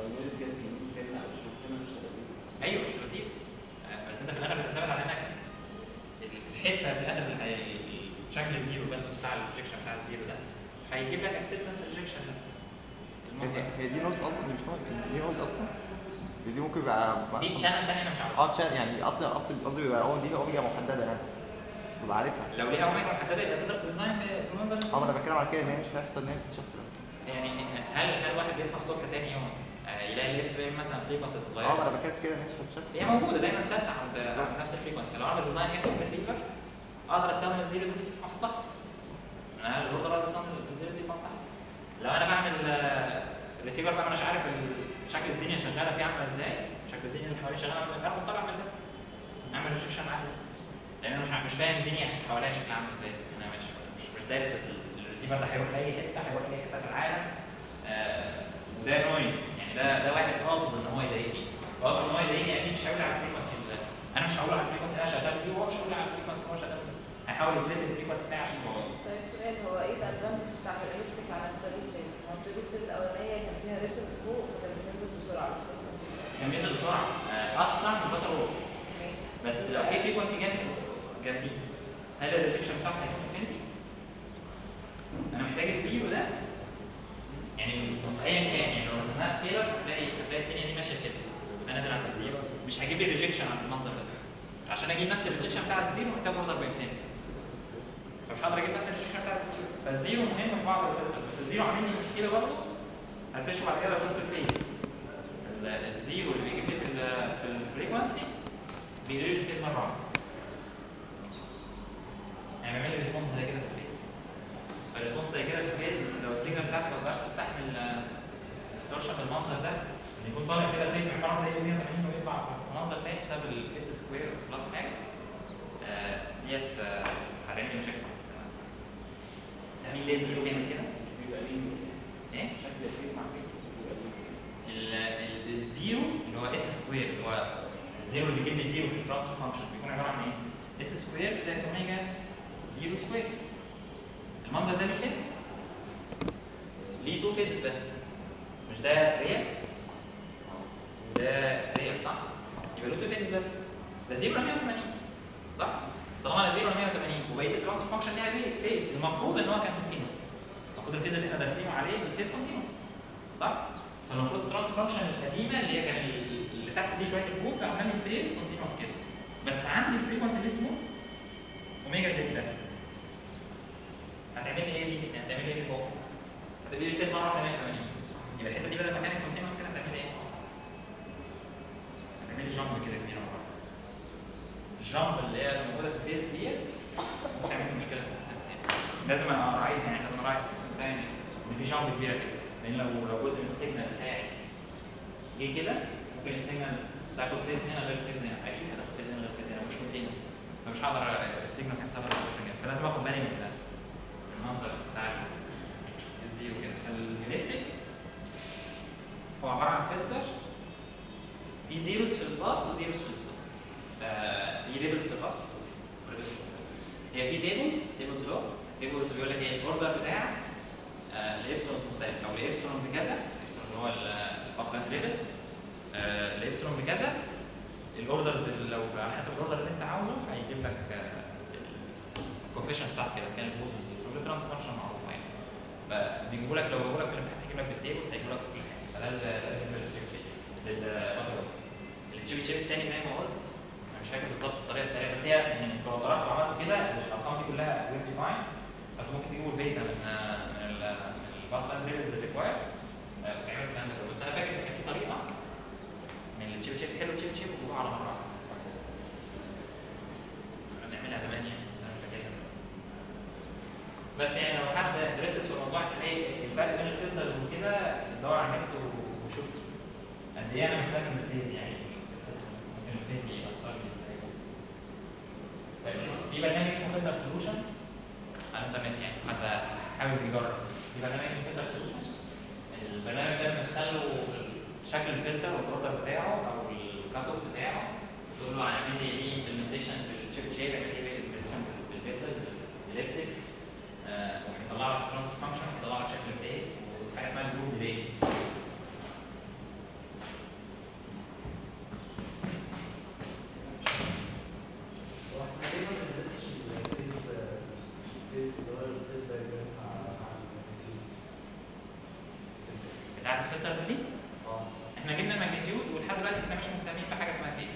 ايوه مش وزير، بس انت في الاخر بتعتمد على انك الحته في الاخر شكل الزيرو بس بتاع الريجكشن بتاع الزيرو ده هيجيب لك اكسبتنس الريجكشن ده. هي دي نوز اصلا مش دي نوز اصلا دي ممكن يبقى دي شانل ثانيه انا مش عارفها. شانل يعني اصلا قصدي بيبقى دي اوميجا محدده يعني تبقى عارفها. لو ليها اوميجا محدده يبقى تقدر تديزاين بمنظر انا بتكلم على كده ان هي مش هيحصل ان هي تتشفر. يعني هل واحد بيصحى الصبح تاني يوم يلاقي الاف ام مثلا فريكونسي صغيره؟ انا بتكلم كده ان هي مش هتتشفر. هي موجوده دايما ثابته عند نفس الفريكونسي. لو انا بديزاين اف ام ريسيفر اقدر استخدم الزيروز دي في مصلحتي. انا اقدر استخدم الزيروز دي في مصلحتي. لو انا بعمل الريسيفر بقى مش عارف شكل الدنيا شغاله فيه عامله ازاي، شكل الدنيا اللي حواليه شغاله عامله ازاي، اخد طبعا من ده اعمل ريجكشن عادي، لان انا مش فاهم الدنيا حواليا شكلها عامل ازاي. انا مش دارس الريسيفر ده هيروح لاي حته، هيروح لاي حته في العالم. وده نويز، يعني ده واحد قاصد ان هو يضايقني، قاصد ان هو يضايقني اكيد مش هيقول على الفريكونسي انا مش هقول على الفريكونسي انا شغال فيه، وهو مش هيقول على الفريكونسي هو شغال فيه، هيحاول يدرس الفريكونسي بتاعي عشان يبوظ. طيب سؤال، هو ايه الادفانتج بتاع الالكتريك على التريد شيب؟ هو التريد شيب الاولانيه كان فيها ريفرنس فوق وكانت بتنزل بسرعه كان بينزل بسرعه اسرع من البطل روح. ماشي. بس لو في فريكونسي جنبي هل الريجكشن بتاعها هيكون انفينيتي؟ انا محتاج الزيرو ده، يعني ايا كان، يعني لو رسمناها سكيلر هتلاقي الدنيا دي ماشيه كده، وده نازل عند الزيرو، مش هجيب الريجكشن عند المنظر ده. عشان اجيب نفس الريستريكشن بتاع الزيرو محتاج اوردر بانفينيتي، فمش هقدر اجيب نفس الريستريكشن بتاع الزيرو. فالزيرو مهم في بعض الفلتر، بس الزيرو عامل لي مشكله برضه هتكتشف بعد كده لو شفت الفيز. الزيرو اللي بيجيب لي في الفريكونسي بيقلل لي الفيز مره واحده، يعني بيعمل لي ريسبونس زي كده في الفيز. فالريسبونس زي كده في الفيز لو السيجنال بتاعتك ما تقدرش تستحمل ديستورشن بالمنظر ده، ان يكون طالع كده الفيز محترم زي 180 ويطلع منظر تاني بسبب الاس سكوير بلس حاجه، ديت هتعمل لي مشاكل. مين ليه زيرو بيعمل كده؟ بيبقى ليه ايه؟ شكل الفيل مع فيل بيبقى ليه الزيرو اللي هو اس سكوير، اللي هو الزيرو اللي بيجيب لي زيرو في الترانسفير فانكشن بيكون عباره عن ايه؟ اس سكوير زائد اوميجا زيرو سكوير. المنظر ده ليه فيز؟ ليه تو فيزز بس، مش ده ريال وده ريال صح؟ يبقى له تو فيزز بس، ده زيرو 180 صح؟ طالما انا زيرو 180 وبقيه الترانسفير فانكشن ليها فيز، المفروض ان هو كان كونتينوس، المفروض الفيز اللي احنا دارسينه عليه الفيز كونتينوس صح؟ فالمفروض الترانسفير فانكشن القديمه اللي هي كان اللي تحت دي شويه الكودز عملنا لي الفيز كونتينوس كده، بس عندي الفريكونسي اللي اسمه اوميجا زد ده هتعمل لي ايه دي؟ هتعمل لي ايه فوق؟ هتبتدي الفيز مره واحده 180، يبقى الحته دي بدل ما كانت كونتينوس كده هتعمل ايه؟ هتعمل لي جامب كده كبيره مره واحده. الجامب اللي هي موجوده في الفيز ديت ممكن تعمل لي مشكله في السيستم. لازم اراعيها، يعني لازم اراعي السيستم بتاعي ان في جامب كبيره كده، لان لو جزء من السيجنال بتاعي جه كده ممكن السيجنال تاخد فيز هنا غير فيز هنا، اكيد هتاخد فيز هنا غير فيز هنا مش كونتينوس، فمش هقدر السيجنال هيحصل لها ريزولوشن جامد، فلازم اخد بالي من ده المنظر بتاع الزيرو كده. فالإليبتيك هو عباره عن فلتر في زيروز في الباص وزيروز في الستوب. في ليبلز في الباص وليبلز في الستوب. هي في تيبلز لو تيبلز بيقول لك ايه الاوردر بتاع الابسلون مختلف، او الابسلون بكذا، الابسلون اللي هو الباس باند ليبلز، الابسلون بكذا الاوردرز لو على حسب الاوردر اللي انت عاوزه هيجيب لك الكوفيشنت بتاعك كده كان البوز والزيرو ترانس فانكشن معروفه يعني، فبيجيبوا لك لو جابوا لك في الامتحان هيجيب لك بالتيبلز هيجيبوا لك كل حاجه. فده بالنسبه للباك التشيب تشيب الثاني زي ما قلت انا مش فاكر بالظبط الطريقه السريعه، بس هي يعني انتوا لو طلعتوا عملتوا كده الارقام دي كلها ويل ديفاين، فانتوا ممكن تجيبوا الداتا من الباس باند ليبلز ريكوايرد تعملوا الكلام ده. بس انا فاكر ان كان في طريقه من التشيب تشيب حلو تشيب تشيب وجيبوها على مره واحده بنعملها زمان يعني انا فاكرها. بس يعني لو حد درست في الموضوع هتلاقي الفرق بين الفلترز وكده دور على النت وشوف قد ايه انا محتاج من الفيز يعني ممكن الفيز يأثر لي ازاي. طيب في برنامج اسمه فلتر سولوشنز على الانترنت، يعني حد حابب يجرب في برنامج اسمه فلتر سولوشنز. البرنامج ده بندخله شكل الفلتر والاوردر بتاعه او الكات اوف بتاعه، تقول له هيعمل لي ايه امبلمنتيشن بالشيب شيب، هيعمل لي ايه امبلمنتيشن بالفيسل بالالكتريك، وهيطلع لك ترانسفير فانكشن، هيطلع لك شكل الفيز وحاجه اسمها الجروب ديلي. بتاعت الفلترز دي؟ احنا جبنا الماجنتيود ولحد دلوقتي احنا مش مهتمين بحاجه اسمها فيز.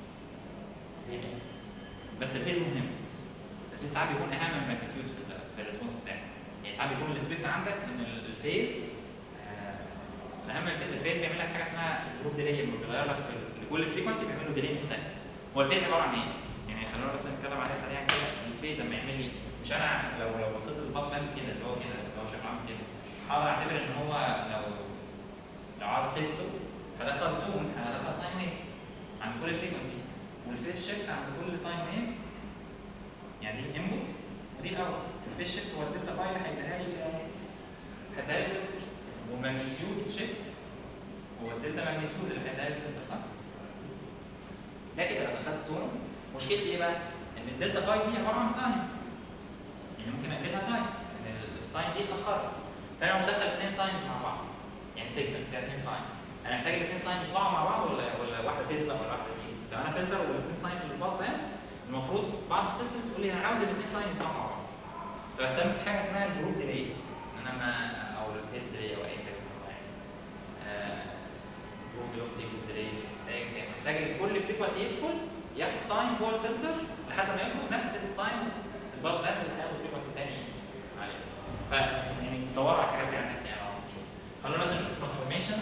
بس الفيز مهم. الفيز ساعات بيكون اهم من الماجنتيود في الريسبونس بتاعك. يعني ساعات بيكون السبيس عندك ان الفيز اهم من الفيز بيعمل لك حاجه اسمها جروب ديلي، لما بيغير لك في لكل فريكونسي بيعمل له ديلي مختلف. هو الفيز عباره عن ايه؟ يعني خلونا بس نتكلم عليها سريعا كده. الفيز لما يعمل لي مش انا لو بصيت للباس باند كده اللي هو كده اللي هو شكله عامل كده هقدر اعتبر ان هو لو عايز تيستو هدخل تون، هدخل ساين ويف عند كل فريكونسي، والفيز شيفت عند كل ساين ويف، يعني دي الانبوت ودي الاوت. الفيز شيفت هو الدلتا باي اللي هيديها لي وماجنتيود شيفت هو الدلتا ماجنتيود اللي هيديها لي الدلتا صح؟ ده كده انا دخلت تون. مشكلتي ايه بقى؟ ان الدلتا باي دي عباره عن تايم، يعني ممكن اقلبها تايم ان الساين دي اتاخرت، فانا مدخل اثنين ساينز مع بعض، يعني سيجنال فيها اثنين ساين، انا محتاج الاثنين ساين يطلعوا مع بعض ولا واحده تسلا ولا واحده دي؟ لو انا فلتر والاثنين ساين في الباص ده المفروض بعض السيستمز تقول لي انا عاوز الاثنين ساين يطلعوا مع بعض، فبهتم بحاجه اسمها الجروب ديلي ان انا ما او الفيز ديلي او اي حاجه اسمها جروب فيلوسيتي جروب ديلي، محتاج كل فريكونسي يدخل ياخد تايم جوه الفلتر لحد ما يخرج نفس التايم الباص باند اللي هياخد فريكونسي تاني عليه. ف يعني دوروا على الحاجات دي على النت يعني. خلونا نشوف الترانسفورميشن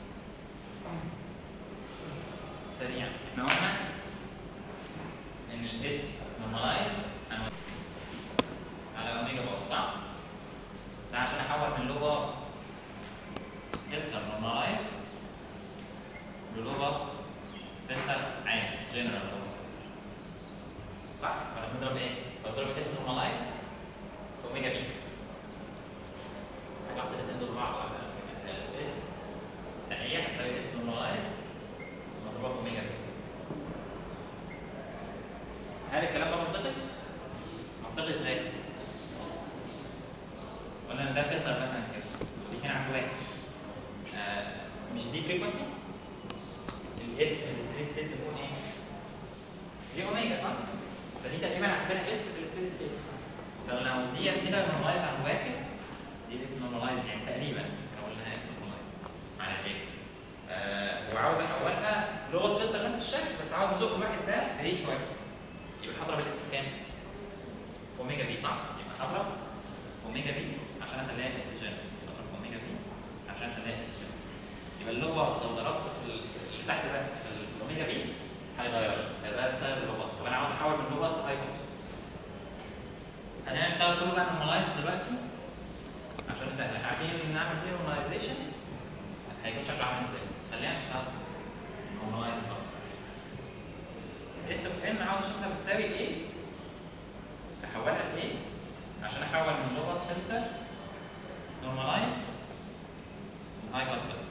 سريعا. احنا قلنا ان الاس نورمالايز على اوميجا باص صح؟ ده عشان احول من لو باص فلتر نورمالايز للو باص فلتر عادي جنرال باص صح؟ فانا بنضرب ايه؟ بضرب اس نورمالايز في اوميجا بي. حاجه واحده الاثنين دول بعض اس تقريبا هتساوي اس نورمالايز مضروبه في اوميجا بي. هل الكلام ده منطقي؟ منطقي ازاي؟ قلنا ان ده فلتر مثلا كده ودي هنا عنده واحد مش دي فريكونسي؟ الاس في الستريت ستيت بتكون ايه؟ دي اوميجا صح؟ فدي تقريبا هتبقى اس في الستريت ستيت. فلو دي كده نورمالايز عن واحد دي اس نورمالايز يعني تقريبا لو قلنا اس نورمالايز على جي وعاوز احولها لغه فلتر نفس الشكل بس عاوز ازق الواحد ده بعيد شويه. يبقى هضرب الاس كام؟ اوميجا بي صح؟ يبقى هضرب اوميجا بي عشان اخليها اس جن. هضرب اوميجا بي عشان اخليها اس جن. يبقى اللو باص لو ضربت في اللي تحت ده في الاوميجا بي هيغير هيبقى بسبب اللو باص. طب انا عاوز احول من اللو باص لهاي باص. خلينا نشتغل كله بقى نورمالايز دلوقتي عشان سهل. عارفين نعمل فيه نورماليزيشن هيكون شكله عامل ازاي؟ خلينا نشتغل نورمالايز بقى. اس اوف ان عاوز اشوفها بتساوي ايه؟ احولها لايه؟ عشان احول من لو باس فلتر نورمالايز لهاي باس فلتر.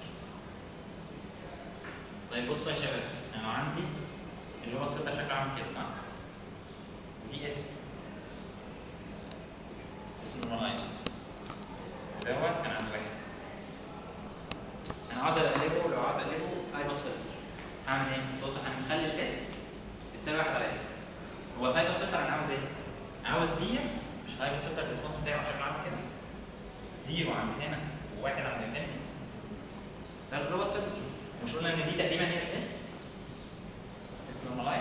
طيب بصوا يا شباب انا عندي اللو باس فلتر شكله عامل كده صح؟ ودي اس نورمالايز دوت كان عند واحد. انا عاوز اقلبه لو عاوز اقلبه هاي باس فلتر هعمل ايه؟ بص هنخلي الاس بتساوي 1 على اس. هو الهاي باس فلتر انا عاوز ايه؟ عاوز دي مش هاي باس فلتر الريسبونس بتاعه شكله عامل كده زيرو عند هنا وواحد عند انفينيتي. ده اللو باس فلتر. مش قلنا ان دي تقريبا هي الاس اس نورمالايز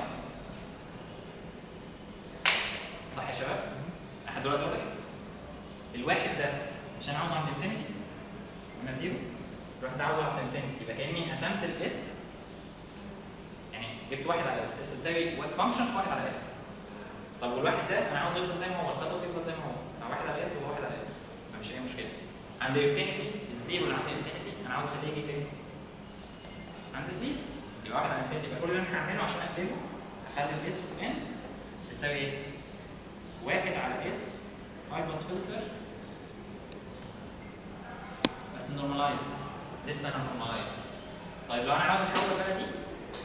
صح يا شباب؟ لحد دلوقتي واضح؟ الواحد ده مش انا عاوزه عند انفينيتي هنا زيرو. الواحد ده عاوزه عند انفينيتي يبقى كاني قسمت الاس يعني جبت واحد على اس اس تساوي فانكشن في واحد على اس. طب والواحد ده انا عاوزه يفضل زي ما هو خطه يفضل زي ما هو واحد على اس وواحد على اس مفيش اي مشكله. عند انفينيتي الزيرو اللي عند انفينيتي انا عاوز اخليه يجي فين؟ عند الزيرو. يبقى واحد على انفينيتي يبقى كل اللي انا هعمله عشان اقلبه اخلي الاس اوف ان بتساوي ايه؟ واحد على اس هاي باس فلتر بس نورمالايز لسه انا نورمالايز. طيب لو انا عاوز احول بقى دي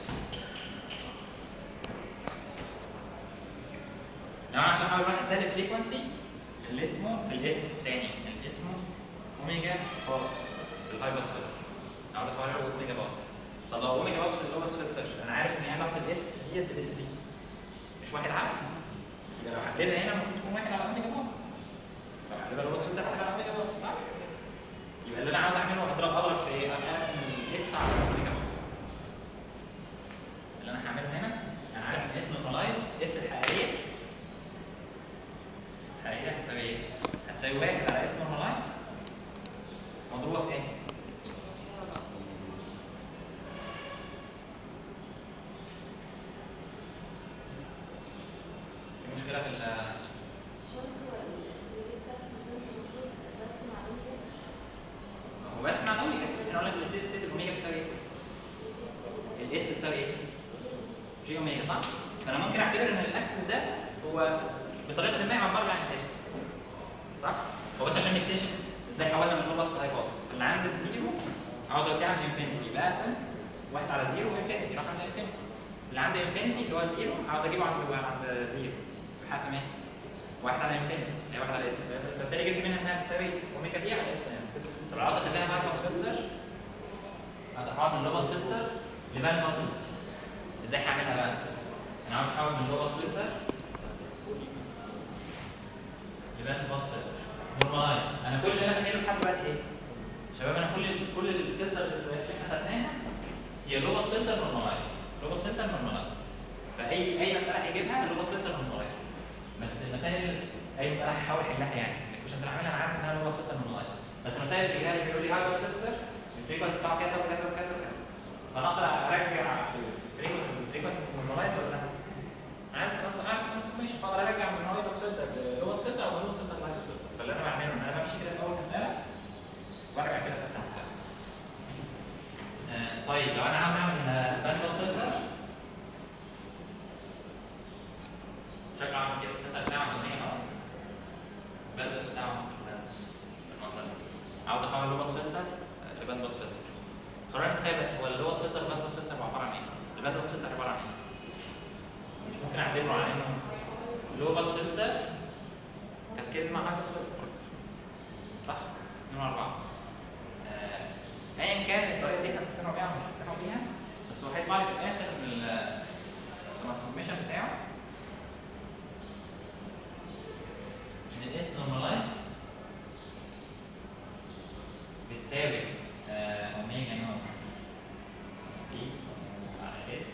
لو انا عشان احول واحد ده الفريكونسي اللي اسمه الاس الثاني اللي اسمه اوميجا باس في الهاي باس فلتر عاوز احوله اوميجا باس. طب لو اوميجا باس في اللو باس فلتر انا عارف ان هي علاقه الاس ديت بالاس دي مش واحد على يبقى لو حلينا هنا ممكن تكون واحد على اوميجا باس. طب هتبقى لو باص فلتر واحد على اوميجا باس صح؟ يبقى اللي انا عاوز اعمله اضرب في ايه؟ اقسم الاس على اوميجا باس. اللي انا هعمله هنا انا عارف ان اس نورمالايز اس الحقيقيه هتساوي ايه؟ هتساوي واحد على اس نورمالايز مضروبه في ايه؟ في مشكله في هو بس مع الاوميجا احنا قلنا في الستيت ستيت الاوميجا بتساوي ايه؟ الاس بتساوي ايه؟ جي اوميجا صح؟ فانا ممكن اعتبر ان الاكسس ده هو بطريقه ما يعبر عن الاس صح؟ هو بس عشان نكتشف ازاي حولنا من لو باس لهاي باس. اللي عند الزيرو عاوز اوديه عند انفينيتي يبقى اقسم واحد على زيرو وانفينيتي راح عند انفينيتي. اللي عند انفينيتي اللي هو زيرو عاوز اجيبه عند زيرو حاسم ايه؟ واحد على انفينيتي هي واحد على اس فبالتالي جبت منها انها تساوي اوميجا بي على اس. طب لو عاوز اخليها هاي باس فلتر هتحول من لو باس فلتر لباند باس فلتر. ازاي هعملها بقى؟ انا عاوز احول من لو باس فلتر لباند باس فلتر نورمالايز. انا كل اللي انا بعمله لحد دلوقتي ايه؟ شباب انا كل الفلترز اللي احنا خدناها هي لو باس فلتر نورمالايز لو باس فلتر نورمالايز. فاي مساله هيجيبها اللي هو فلتر نورمالايز. بس المسائل اي مساله هحاول احلها يعني مش اللي عاملها انا عارف انها اللي هو فلتر نورمالايز. بس المسائل اللي بيجيها لي بيقول لي هاي فلتر الفريكونسي بتاعه كذا وكذا وكذا وكذا، فانا اقدر ارجع الفريكونسي نورمالايز ولا لا؟ عارف ماشي، فاقدر ارجع من هاي فلتر لو فلتر او لو فلتر لايف فلتر. فاللي انا بعمله ان انا بمشي كده في اول مساله وارجع كده في اخر مساله. طيب لو انا عاوز اعمل باند باس فلتر شكله عامل كده، السنتر بتاعه 100 اهو، الباند باس بتاعه بالمنظر ده. عاوز احول اللو باس فلتر لباند باس فلتر. خلينا نتخيل بس هو اللو باس فلتر والباند باس فلتر عباره عن ايه؟ الباند باس فلتر عباره عن ايه؟ مش ممكن اعتبره على انه لو باس فلتر كاسكيد مع هاي باس فلتر، صح؟ 2 و4. ايا كان الطريقه دي هتقتنعوا بيها ولا مش هتقتنعوا بيها، بس هو هيطلع لي في الاخر من الترانسفورميشن بتاعه ان الاس نورمالايز بتساوي اوميجا نوت بي على اس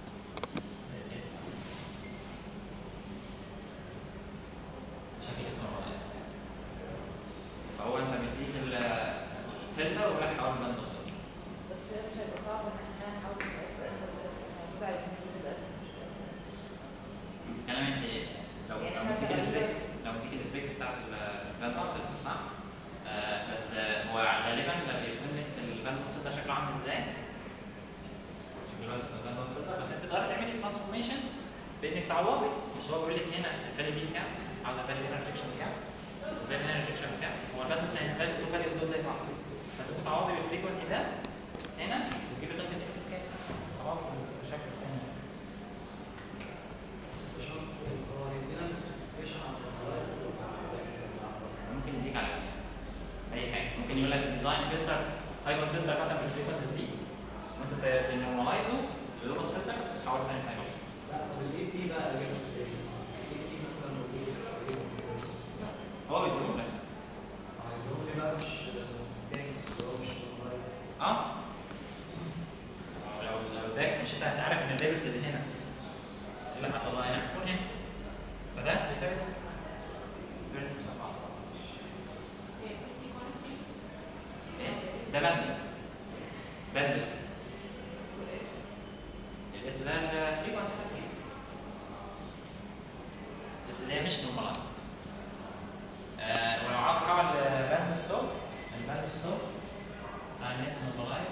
شكل اس نورمالايز. فهو انت مديك الفلتر ولا حاول باند باس فلتر. بس هي مش هيبقى صعب ان احنا نحاول من اس ل اس ل اس، المفروض عايزين نجيب الاس مش الاس. بتتكلم انت لو مديك السبيكس بتاعت الباند باس فلتر صح؟ بس هو غالبا اللي بيرسم لك الباند باس فلتر شكله عامل ازاي؟ شكل الباند باس فلتر، بس انت تقدر تعملي ترانسفورميشن بانك تعوضي. مش هو بيقول لك هنا الفاليو دي بكام؟ عاوز الفاليو هنا ريفليكشن بكام؟ والفاليو هنا ريفليكشن بكام؟ هو الباند باس يعني الفاليو تو فاليوز دول زي بعض، فتقوم تعوضي بالفريكونسي ده هنا وتجيبي قيمه الاس بكام؟ تعوضي بشكل ثاني. ممكن يديك على اي حاجه، ممكن يقول لك ديزاين فلتر هاي باس فلتر مثلا بالفريكونسي دي وانت تنورمالايزه للو باس فلتر تحوله ثاني هاي باس. لا طب الاي تي بقى اجابه ايه؟ الاي تي مثلا موجود هو بيقول لك هيقول لي بقى مش تاني هو مش موبايل. لو ده مش انت هتعرف ان الليبل اللي هنا اللي حصل لها هنا تكون هنا، فده بيساوي ده ده باندويث الاس ده الفريكونسي بس اللي هي مش نورمال. ولو عاوز احول باند ستوب الباند ستوب على الناس نورمالايز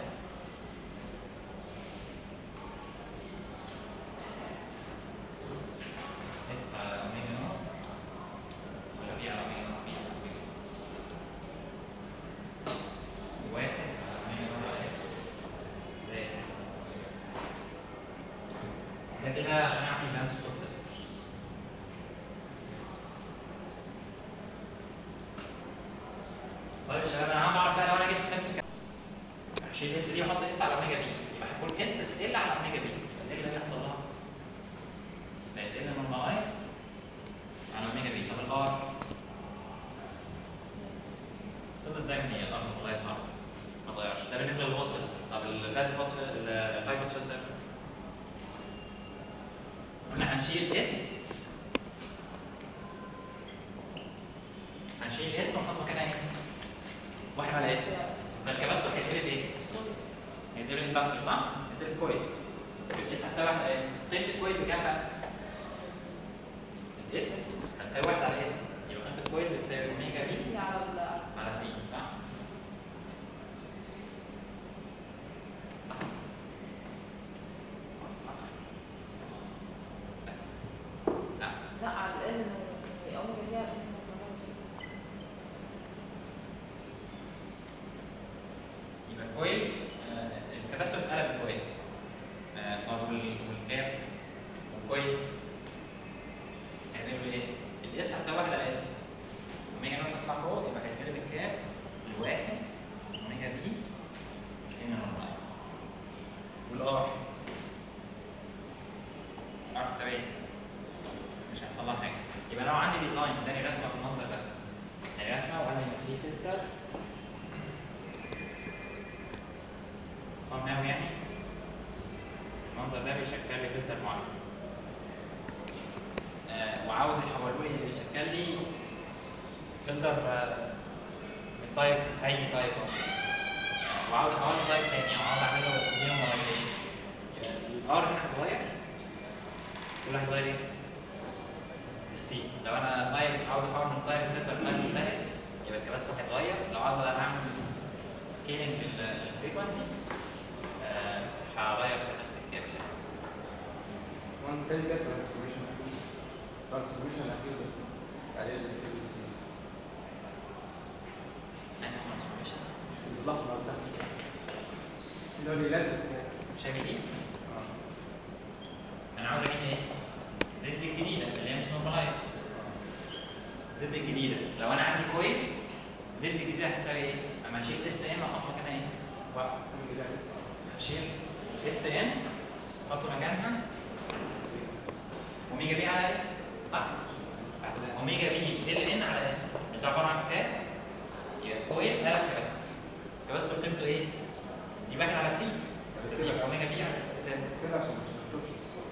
اس على اوميجا نوت ولا بي على اوميجا نوت بي واحد على اوميجا نوت على اس زائد اس ده كده عشان اعمل باند ستوب ده. طيب يا شباب انا عاوز اعرف بقى لو انا جبت كام اشيل اس دي واحط اس على اوميجا بي يبقى هيكون اس ال على اوميجا بي. ال اللي هيحصل لها بقت ال نورمالايز على اوميجا بي. طب الار تفضل زي ما هي الار نورمالايز ما اتغيرش. ده بالنسبه للوصل. طب الباد باس الهاي باس فلتر قلنا هنشيل اس ونحط مكانها ايه؟ واحد على اس. فالكباستور هيتقلب ايه؟ هيتقلب اندكتور صح؟ هيتقلب كويل. الاس هتساوي 1 على اس. قيمه الكويل بكام بقى؟ الاس هتساوي 1 على اس، يبقى قيمه الكويل بتساوي اوميجا بي على سي صح؟ لا على الان اوميجا دي على الان يبقى الكويل الكباستور اتقلب الكويل والكاب والكويل هيعملوا ايه؟ الاس هتساوي 1 على اس اوميجا نوت تطلع فوق يبقى هيتقلب الكاب الواحد اوميجا بي ان نورمال والار تساوي مش هيحصل لها حاجه. يبقى لو عندي ديزاين اداني رسمه بالمنظر ده يعني رسمه وقال لي ان في فلتر صنعه يعني المنظر ده بيشكل لي فلتر معين وعاوز يحوله لي يشكل لي فلتر من تايب اي تايب وعاوز احوله تايب تاني او عاوز اعمله مينيمم موديليشن. الار هنا هتتغير كل هيتغير ايه؟ السي. لو انا تايب عاوز احول من تايب فلتر لتايب مختلف يبقى الكباستور هيتغير. لو عاوز اعمل سكيلنج للفريكونسي هغير في نفس الكابل. وان تاني كده ترانسفورميشن اخير عليه الفريكونسي يعني ترانسفورميشن الاحمر ده اللي هو بيلبس كده شايف دي؟ انا عاوز اجيب ايه؟ زد الجديده اللي هي مش نورمالايز. زد الجديده لو انا عندي كويل زد الجديده هتساوي ايه؟ اما اشيل اس ان واحط مكانها ايه؟ واحد. اشيل اس ان احط مكانها اوميجا بي على اس صح؟ اوميجا بي ال ان على اس مش ده عباره عن كتاب؟ يبقى كويل ده كباستور. كباستور قيمته ايه؟ يبقى احنا على سي يبقى اوميجا بي على كده عشان مش تخش.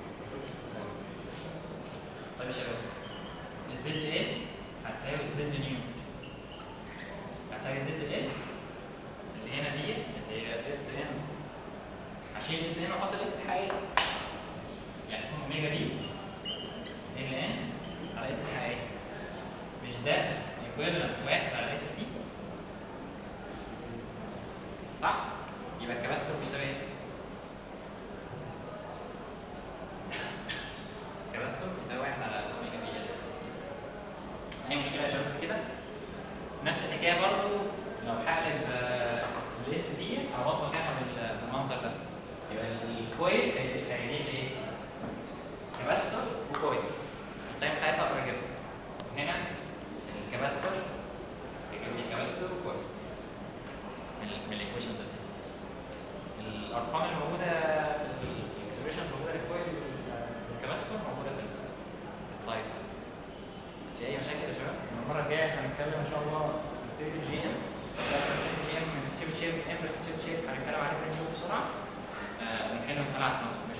طيب يا شباب الزد ال هتساوي الزد نيو هتساوي الزد ال اللي هنا دي اللي هي اس ان هشيل اس ان واحط الاس الحقيقيه يعني تكون اوميجا بي ال ان على اس الحقيقيه مش ده ايكويفالنت واحد على اس سي صح؟ يبقى الكباستور بيساوي ايه؟ الكباستور بيساوي واحد على اوميجا بي ال. اي مشكله يا شباب كده؟ نفس الحكايه برضو لو هقلب الاس دي هحط مكانها بالمنظر ده يبقى الكويل هيجيب ايه؟ كباستور وكويل التايم بتاعتها اقدر اجيبها. هنا الكباستور هيجيب لي كباستور وكويل من الايكويشن ده. الارقام اللي موجوده في الاكسبريشنز موجوده للكويل والكباستور موجوده في السلايد. في اي مشاكل يا شباب؟ المره الجايه هنتكلم ان شاء الله في الجي ام. الجي ام من شيب شيب ام شيب شيب هنتكلم عليه زي بسرعه ونحل مساله على الترانسفورميشن.